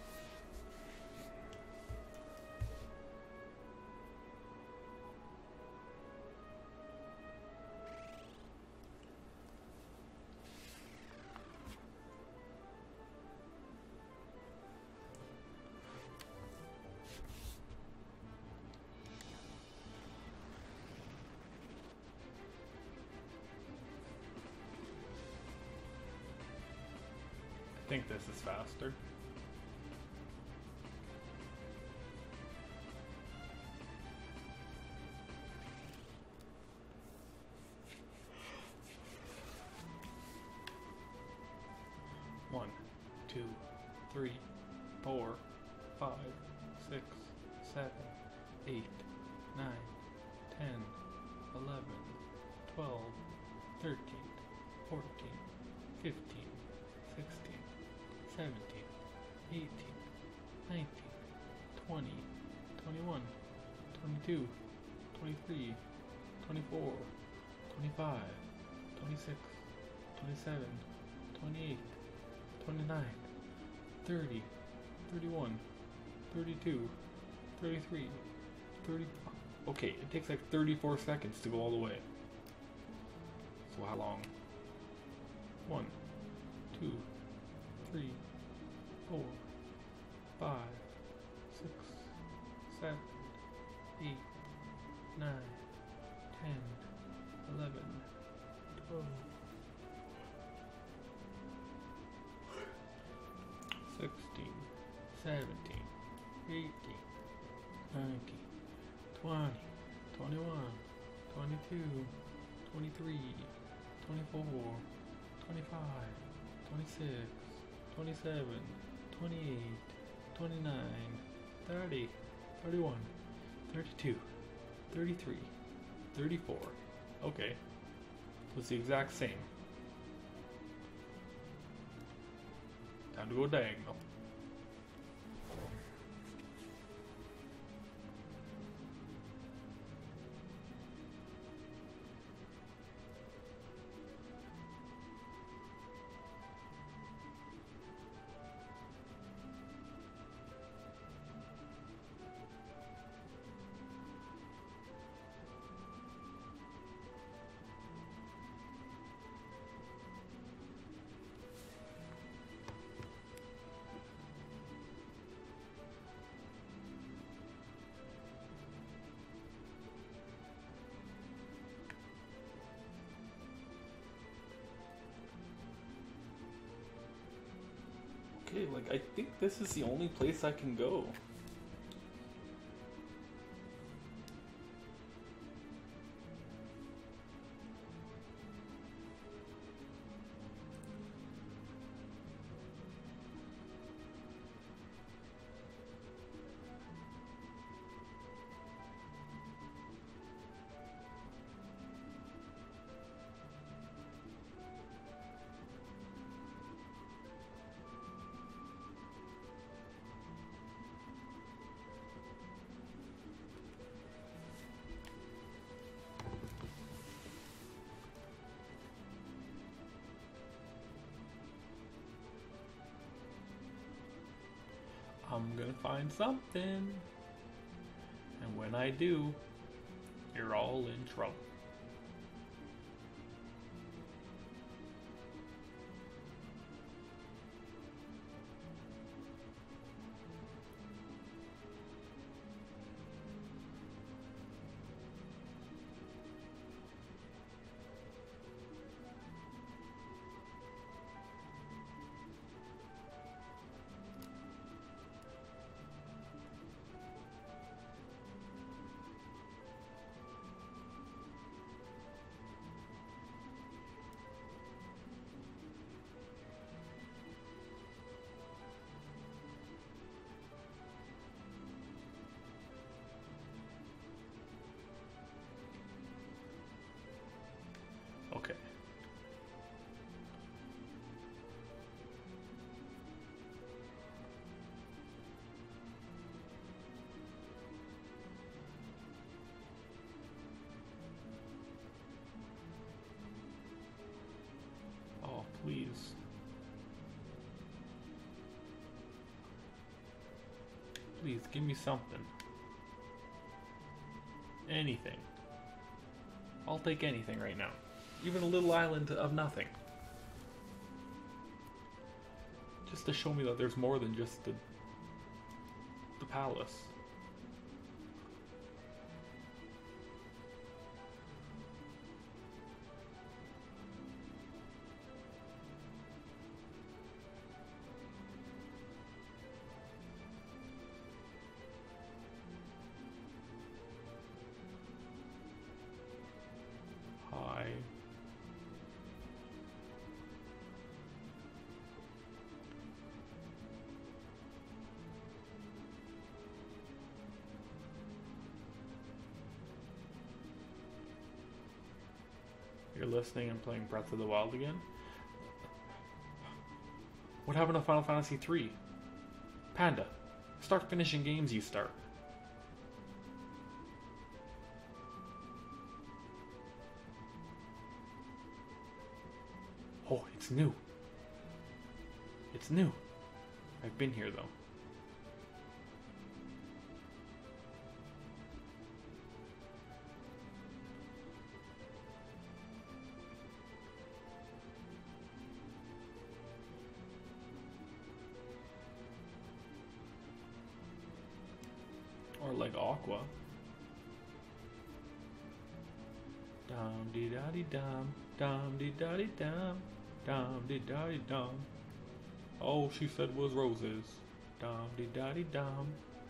I think this is faster. One, two, three, four, five, six, seven, eight, nine, ten, eleven, twelve, thirteen, fourteen, fifteen, sixteen, seventeen, eighteen, nineteen, twenty, twenty-one, twenty-two, twenty-three, twenty-four, twenty-five, twenty-six, twenty-seven, twenty-eight, twenty-nine, thirty, thirty-one, thirty-two, thirty-three, thirty-five. Okay, it takes like thirty-four seconds to go all the way. So how long? One, two, three, four, five, six, seven, eight, nine, ten, eleven, twelve, sixteen, seventeen, eighteen, nineteen, twenty, twenty-one, twenty-two, twenty-three, twenty-four, twenty-five, twenty-six, twenty-seven, twenty-eight, twenty-nine, thirty, thirty-one, thirty-two, thirty-three, thirty-four. Okay. So it's the exact same. Time to go diagonal. Okay, like, I think this is the only place I can go. I'm gonna find something. And when I do, you're all in trouble. please. Please, give me something. Anything. I'll take anything right now. Even a little island of nothing. Just to show me that there's more than just the, the palace. Hi. You're listening and playing Breath of the Wild again? What happened to Final Fantasy three? Panda, start finishing games you start. Oh, it's new. It's new. I've been here though. Or like Aqua. Dum dee da dee dum, dum dee da dee dum, dum dee da dee dum. All she said was roses. Dum dee da dee dum.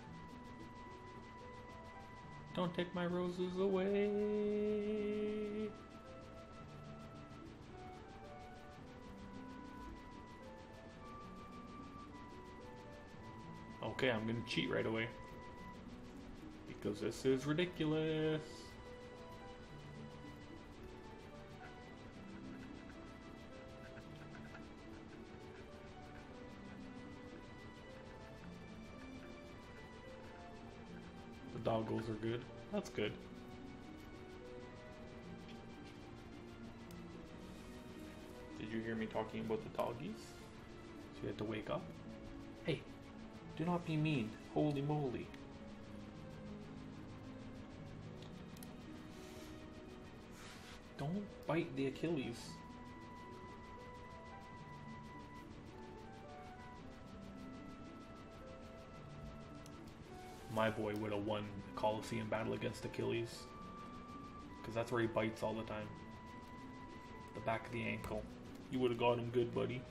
Don't take my roses away. Okay, I'm gonna cheat right away. Because this is ridiculous. The doggos are good. That's good. Did you hear me talking about the doggies? So you had to wake up? Hey, do not be mean. Holy moly. Don't bite the Achilles. My boy would have won the Coliseum battle against Achilles. Because that's where he bites all the time. The back of the ankle. You would have got him good, buddy.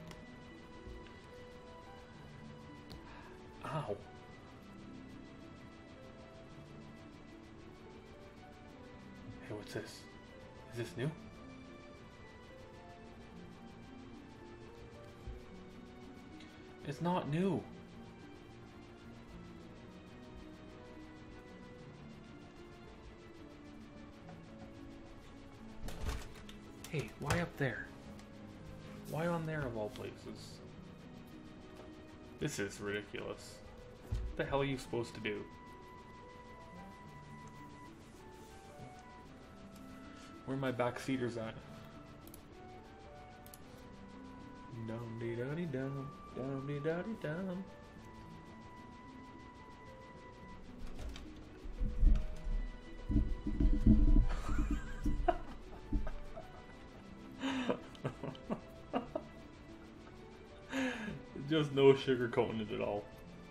Ow. Hey, what's this? Is this new? It's not new. Hey, why up there? Why on there of all places? This is ridiculous. What the hell are you supposed to do? Where are my backseaters at? Dum dee da dee dum, dum dee da dee dum. Just no sugarcoating it at all.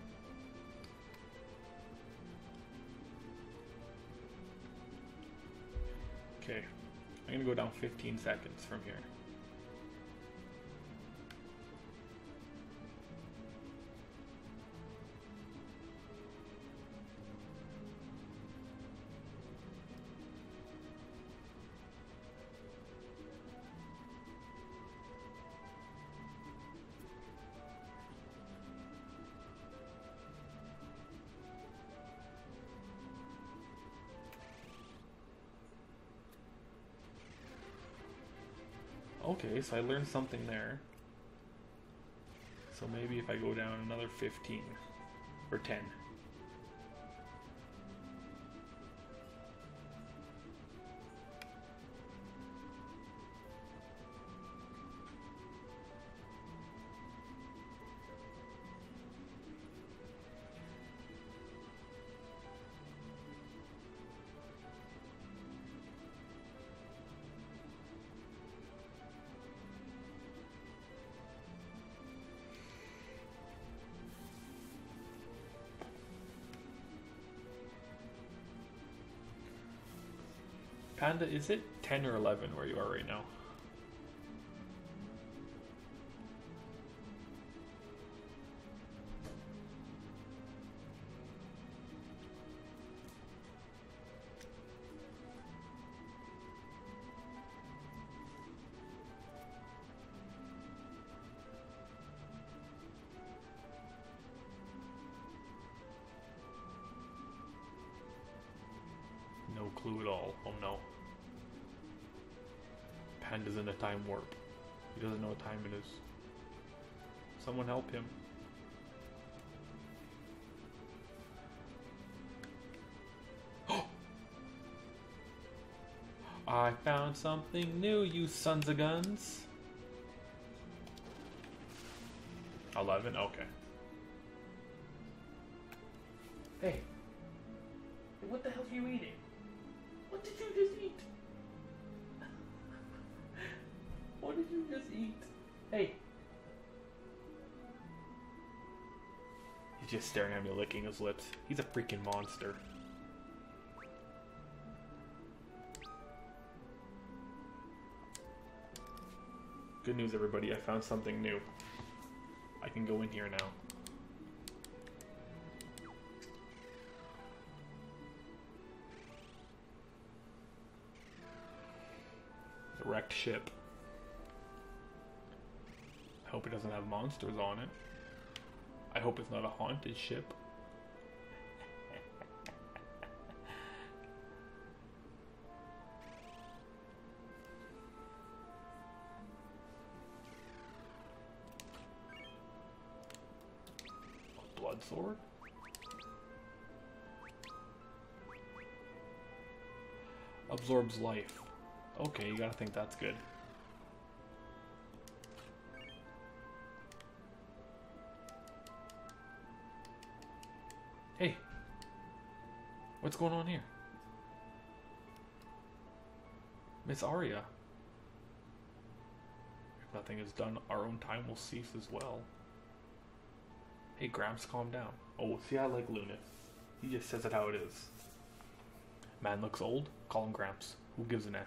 Okay, I'm gonna go down fifteen seconds from here. Okay, so I learned something there. So maybe if I go down another fifteen or ten. Panda, is it ten or eleven where you are right now? No clue at all. Oh no. Panda's in a time warp. He doesn't know what time it is. Someone help him. I found something new, you sons of guns. eleven? Okay. Hey. What the hell are you eating? What did you just eat? What did you just eat? Hey. He's just staring at me, licking his lips. He's a freaking monster. Good news, everybody. I found something new. I can go in here now. The wrecked ship. I hope it doesn't have monsters on it. I hope it's not a haunted ship. A blood sword? Absorbs life. Okay, you gotta think that's good. Hey, what's going on here? Miss Arya. If nothing is done, our own time will cease as well. Hey, Gramps, calm down. Oh, see, I like Luna. He just says it how it is. Man looks old? Call him Gramps. Who gives an F?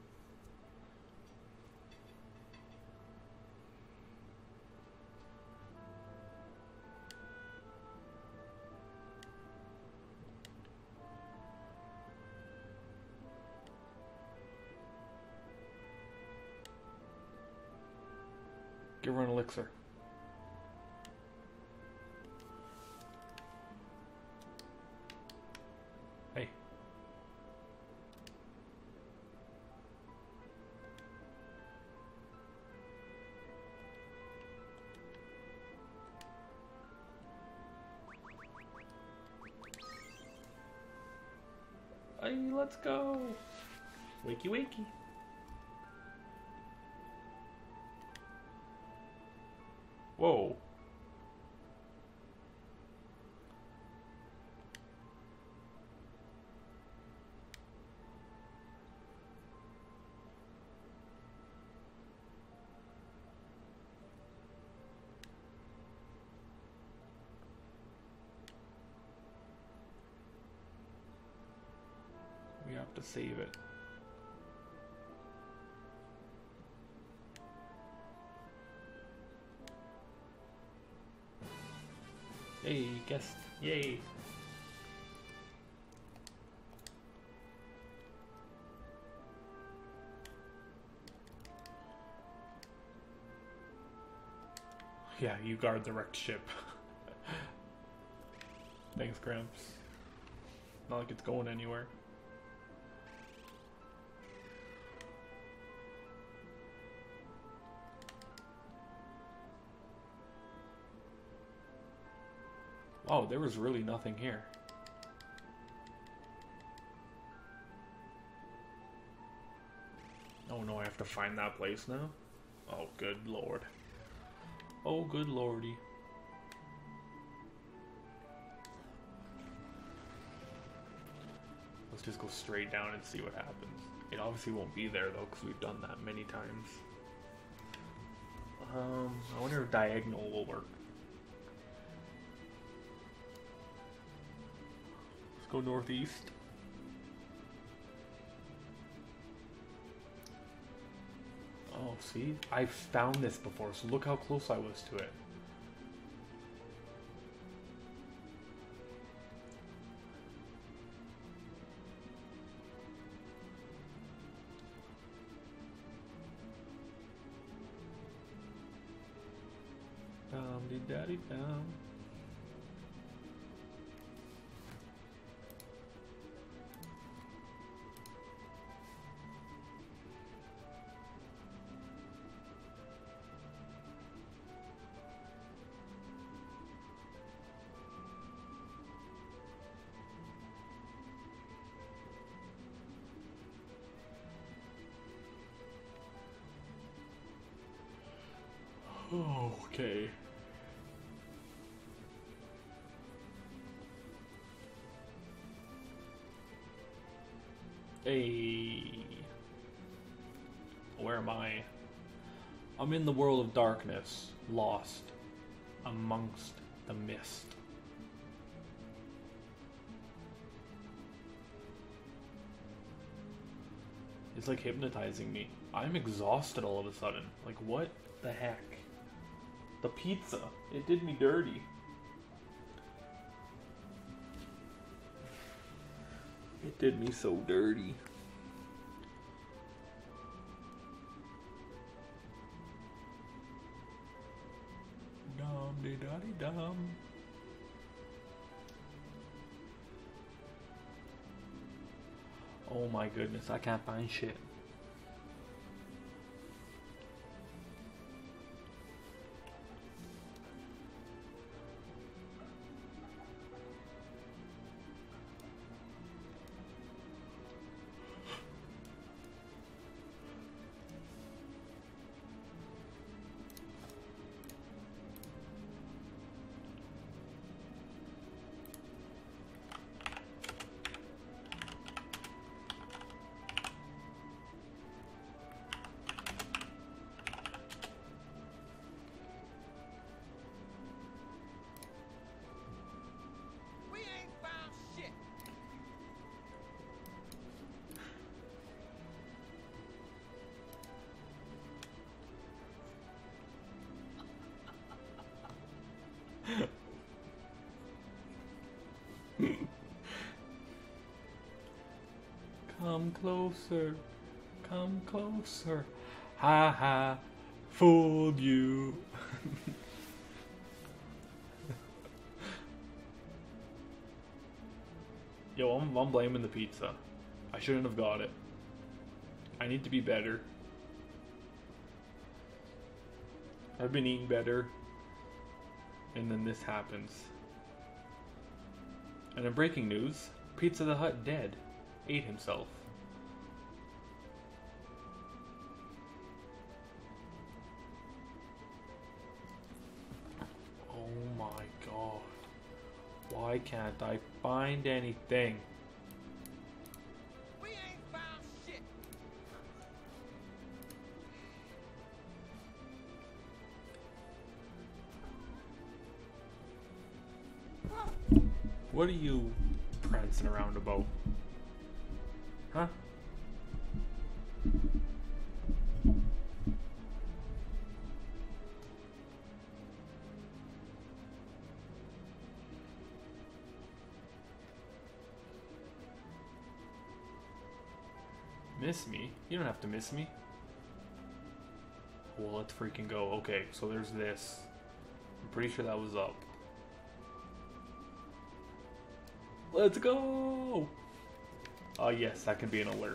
Give her an elixir. Hey. Hey, let's go. Wakey wakey. Whoa. We have to save it. Hey, guest. Yay. Yeah, you guard the wrecked ship. Thanks, Gramps. Not like it's going anywhere. Oh, there was really nothing here. Oh no, I have to find that place now? Oh, good lord. Oh, good lordy. Let's just go straight down and see what happens. It obviously won't be there though, because we've done that many times. Um, I wonder if diagonal will work. Go northeast. see? I've found this before, so look how close I was to it. Dum de daddy dum. Okay. Hey. Where am I? I'm in the world of darkness, lost amongst the mist. It's like hypnotizing me. I'm exhausted all of a sudden. Like, what the heck? The pizza, it did me dirty. It did me so dirty. Dum de daddy dum. Oh my goodness, I can't find shit. Come closer, come closer. Ha ha, fooled you. Yo, I'm, I'm blaming the pizza. I shouldn't have got it. I need to be better. I've been eating better. And then this happens. And in breaking news, Pizza the Hut dead. Ate himself. Oh my god. Why can't I find anything? We ain't found shit. What are you prancing around about? Huh? Miss me? You don't have to miss me. Well, let's freaking go. Okay, so there's this. I'm pretty sure that was up. Let's go! Oh yes, that can be an alert.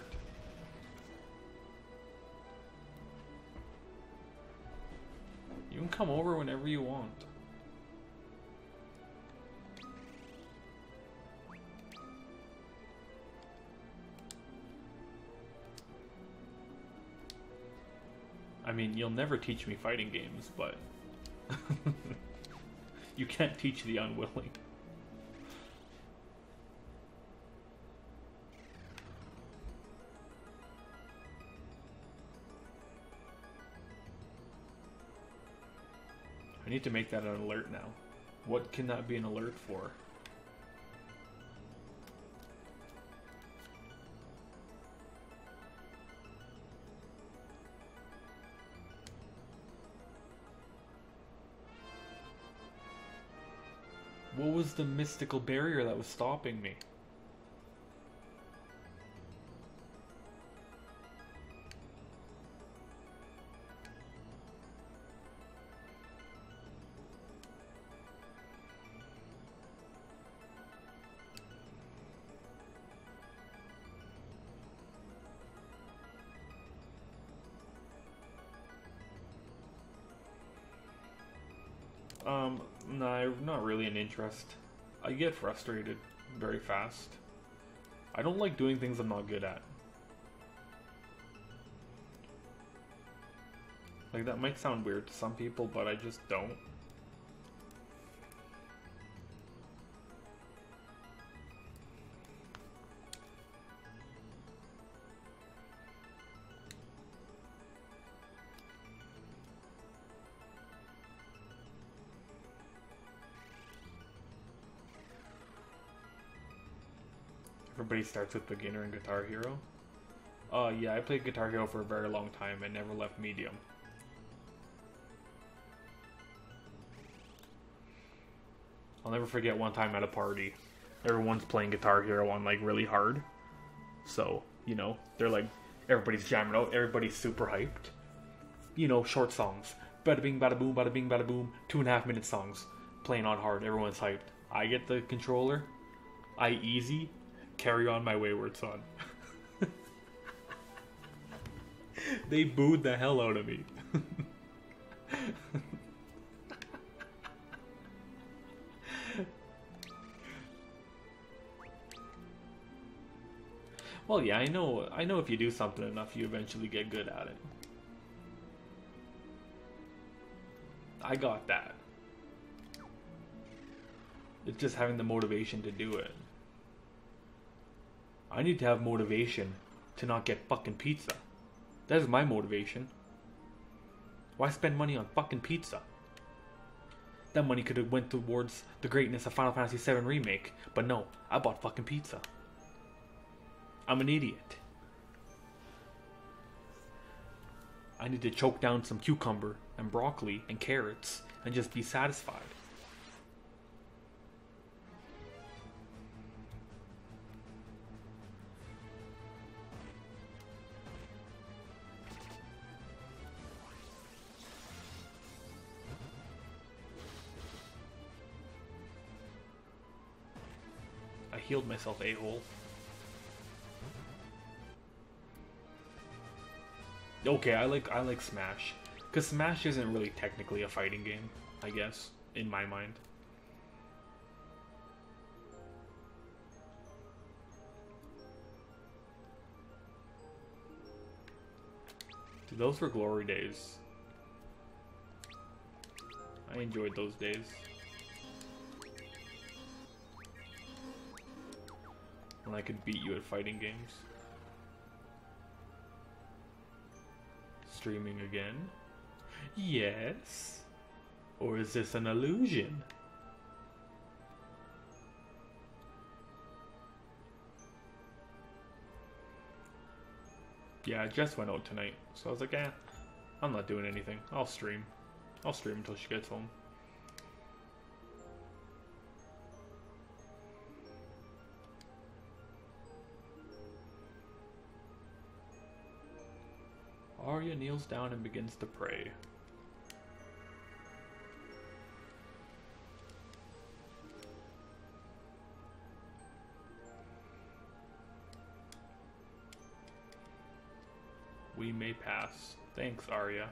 You can come over whenever you want. I mean, you'll never teach me fighting games, but you can't teach the unwilling. I need to make that an alert now. What can that be an alert for? What was the mystical barrier that was stopping me? Um, no, not really an interest. I get frustrated very fast. I don't like doing things I'm not good at. Like, that might sound weird to some people, but I just don't. Everybody starts with beginner and Guitar Hero. Uh, yeah, I played Guitar Hero for a very long time and never left medium. I'll never forget one time at a party. Everyone's playing Guitar Hero on like really hard. So, you know, they're like, everybody's jamming out, everybody's super hyped. You know, short songs. Bada bing, bada boom, bada bing, bada boom. Two and a half minute songs. Playing on hard, everyone's hyped. I get the controller. I easy. Carry on my wayward son. They booed the hell out of me. Well, yeah, I know I know if you do something enough, you eventually get good at it. I got that. It's just having the motivation to do it. I need to have motivation to not get fucking pizza. That is my motivation. Why spend money on fucking pizza? That money could have went towards the greatness of Final Fantasy seven Remake. But no, I bought fucking pizza. I'm an idiot. I need to choke down some cucumber and broccoli and carrots and just be satisfied. I healed myself, a-hole. Okay, I like I like Smash, because Smash isn't really technically a fighting game, I guess, in my mind. Dude, those were glory days. I enjoyed those days. When I could beat you at fighting games. Streaming again? Yes? Or is this an illusion? Yeah, Jess went out tonight, so I was like, eh, I'm not doing anything. I'll stream. I'll stream until she gets home. Arya kneels down and begins to pray. We may pass. Thanks, Arya.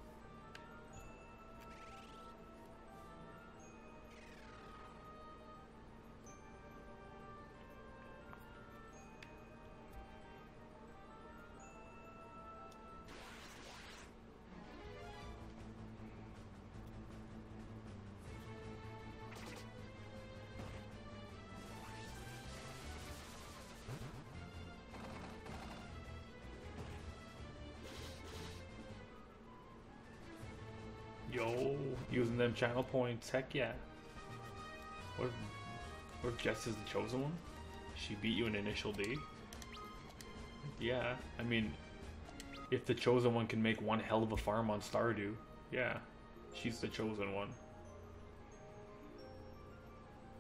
Yo, using them channel points, heck yeah. What if, what if Jess is the chosen one? She beat you in initial D? Yeah, I mean, if the chosen one can make one hell of a farm on Stardew, yeah, she's the chosen one.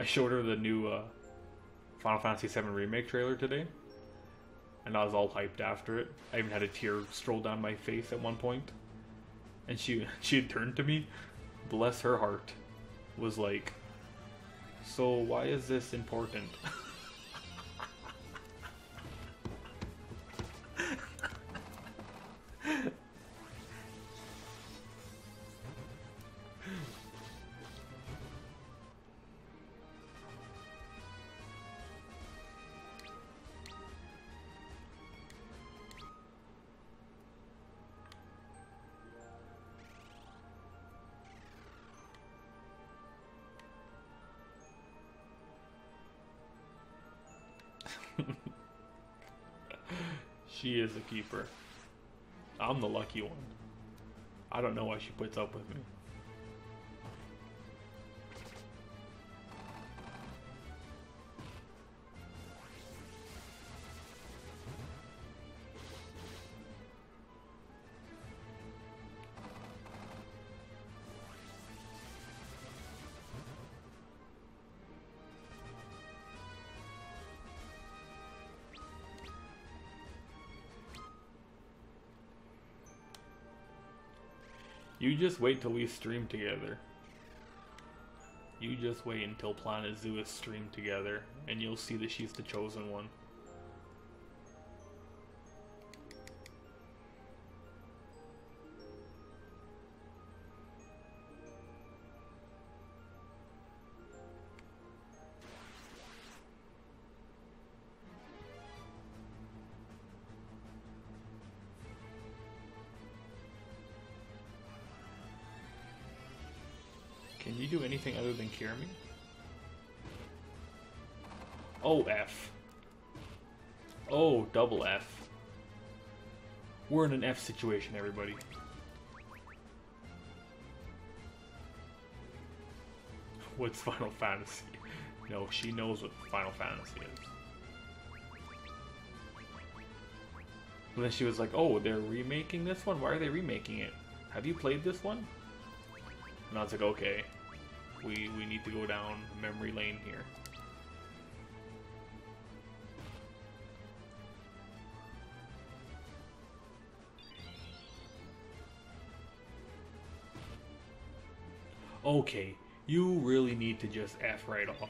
I showed her the new uh, Final Fantasy seven Remake trailer today, and I was all hyped after it. I even had a tear stroll down my face at one point, and she she had turned to me, bless her heart, was like, "So why is this important?" She is a keeper. I'm the lucky one. I don't know why she puts up with me. You just wait till we stream together. You just wait until Planet Zoo is streamed together, and you'll see that she's the chosen one. Can you do anything other than cure me? Oh, F. Oh, double F. We're in an F situation, everybody. What's Final Fantasy? No, she knows what Final Fantasy is. And then she was like, oh, they're remaking this one? Why are they remaking it? Have you played this one? And I was like, okay, we, we need to go down memory lane here. Okay, you really need to just F right off.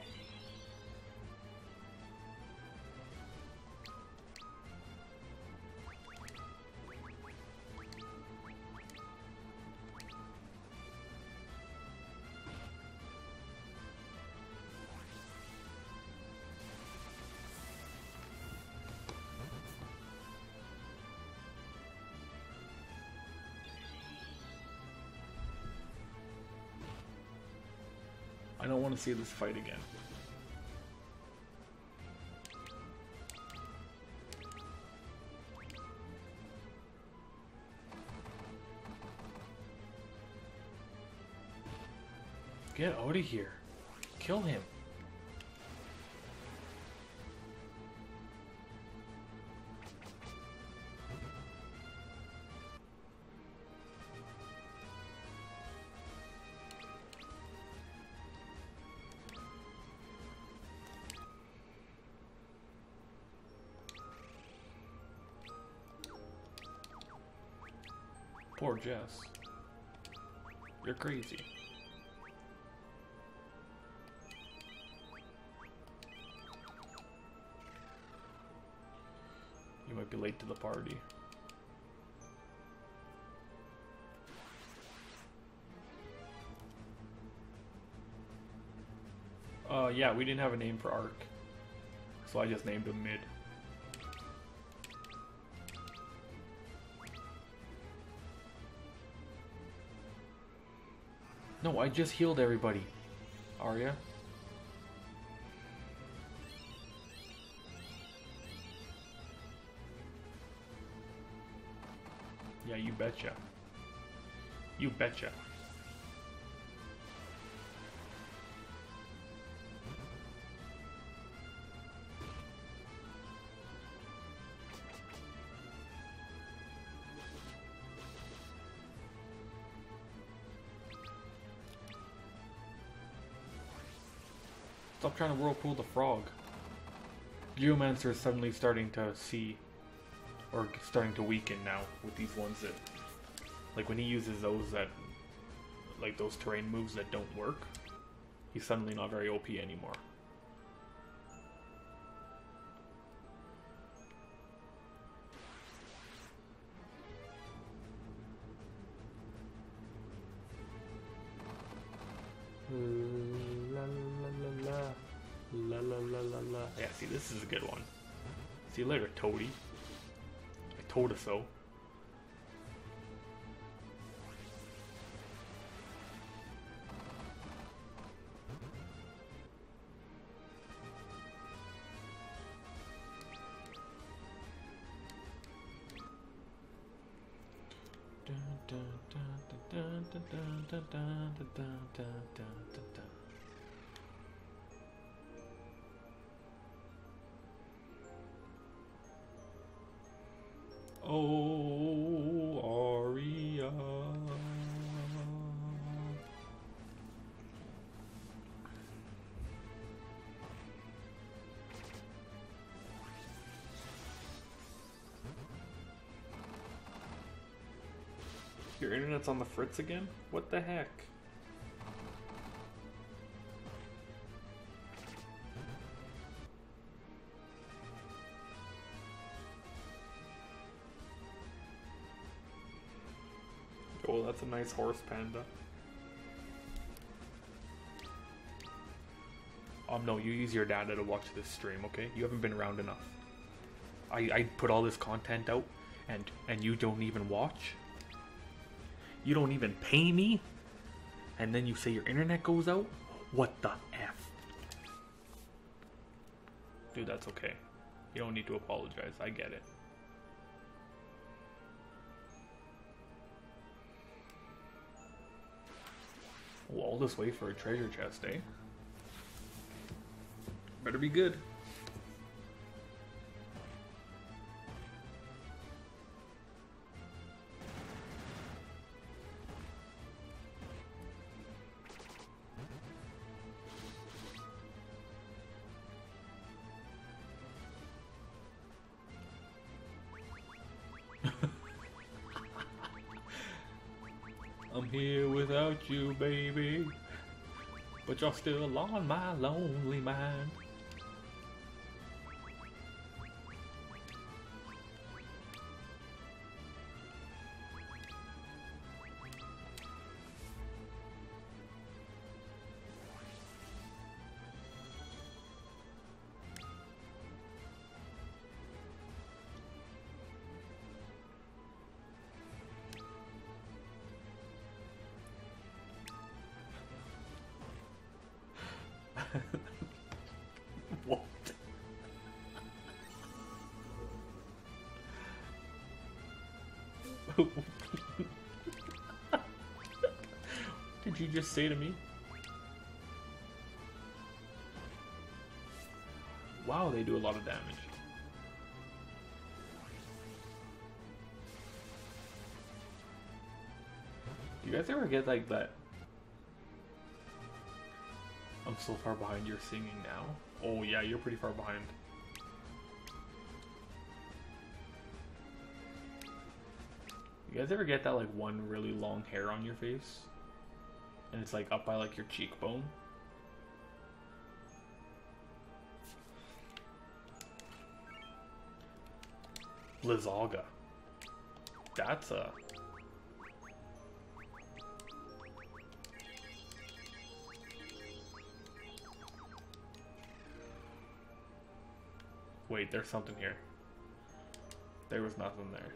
I don't want to see this fight again. Get out of here. Kill him. Poor Jess. You're crazy. You might be late to the party. Uh, yeah, we didn't have a name for Ark, so I just named him Mid. No, I just healed everybody. Arya? Yeah, you betcha. You betcha. Stop trying to whirlpool the frog. Geomancer is suddenly starting to see, or starting to weaken now with these ones that, like when he uses those that, like those terrain moves that don't work, he's suddenly not very O P anymore. La la la la. La la la la la. Yeah, see, this is a good one. See you later, Toady. I told her so. Oh, Aria. Your internet's on the fritz again? What the heck? Oh, that's a nice horse panda. Um, no, you use your data to watch this stream, okay? You haven't been around enough. I, I put all this content out, and, and you don't even watch? You don't even pay me? And then you say your internet goes out? What the F? Dude, that's okay. You don't need to apologize. I get it. Well, all this way for a treasure chest, eh? Better be good. I'm here without you, baby, but you're still on my lonely mind. What? Did you just say to me? Wow, they do a lot of damage. Do you guys ever get like that? I'm so far behind, you're singing now? Oh yeah, you're pretty far behind. You guys ever get that like one really long hair on your face? And it's like up by like your cheekbone? Blizzaga. That's a... Wait, there's something here. There was nothing there.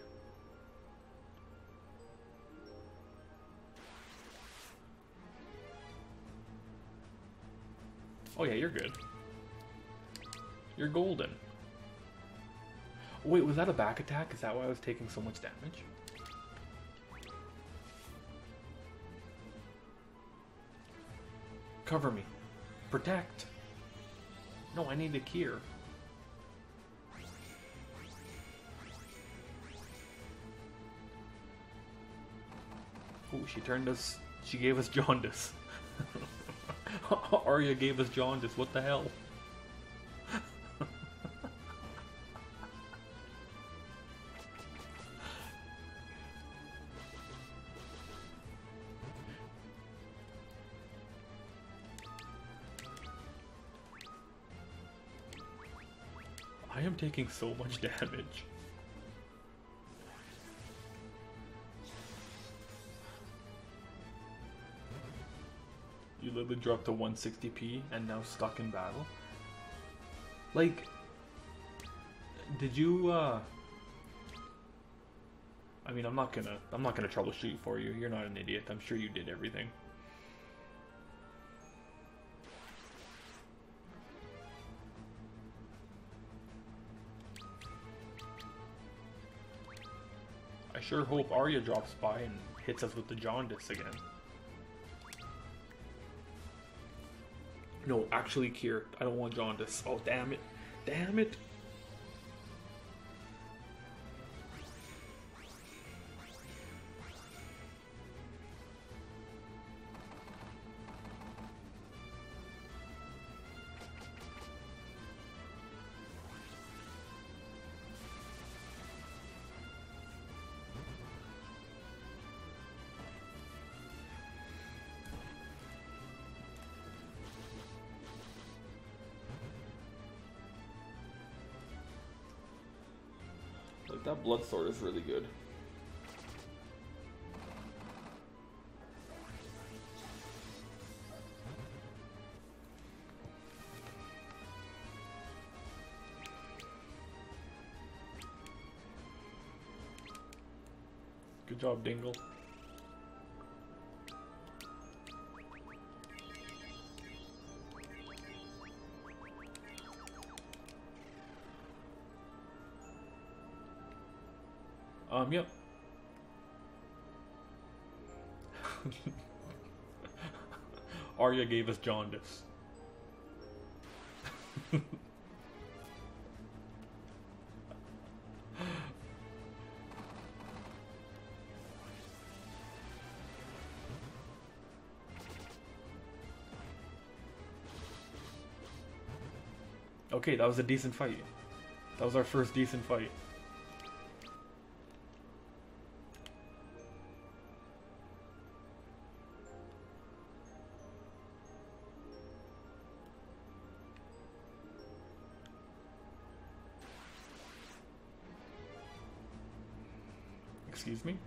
Oh yeah, you're good. You're golden. Wait, was that a back attack? Is that why I was taking so much damage? Cover me. Protect. No, I need a cure. Oh, she turned us... She gave us jaundice. Arya gave us jaundice, what the hell? I am taking so much damage. You literally dropped to one sixty p and now stuck in battle. Like, did you? Uh, I mean, I'm not gonna, I'm not gonna troubleshoot for you. You're not an idiot. I'm sure you did everything. I sure hope Arya drops by and hits us with the jaundice again. No, actually, Kier, I don't want jaundice. Oh, damn it. Damn it. Like, that blood sword is really good. Good job, Dingle. Um, yep. Arya gave us jaundice. Okay, that was a decent fight. That was our first decent fight. Excuse me?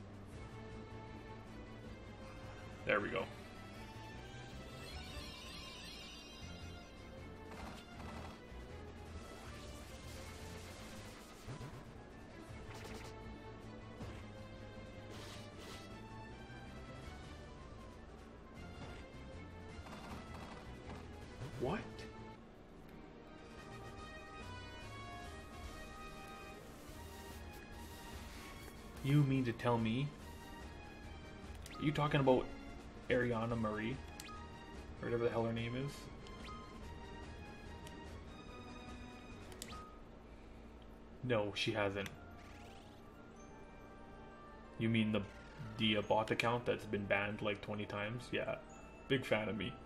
There we go. What? You mean to tell me? Are you talking about Ariana Marie? Or whatever the hell her name is? No, she hasn't. You mean the the uh, bot account that's been banned like twenty times? Yeah, big fan of me.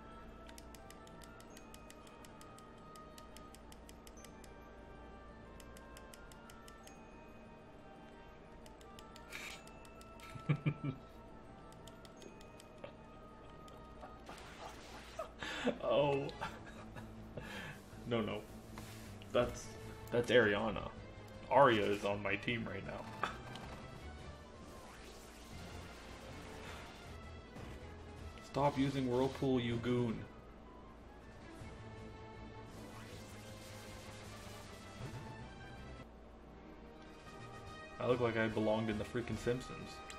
Oh. No, no. That's that's Ariana. Arya is on my team right now. Stop using Whirlpool, you goon. I look like I belonged in the freaking Simpsons.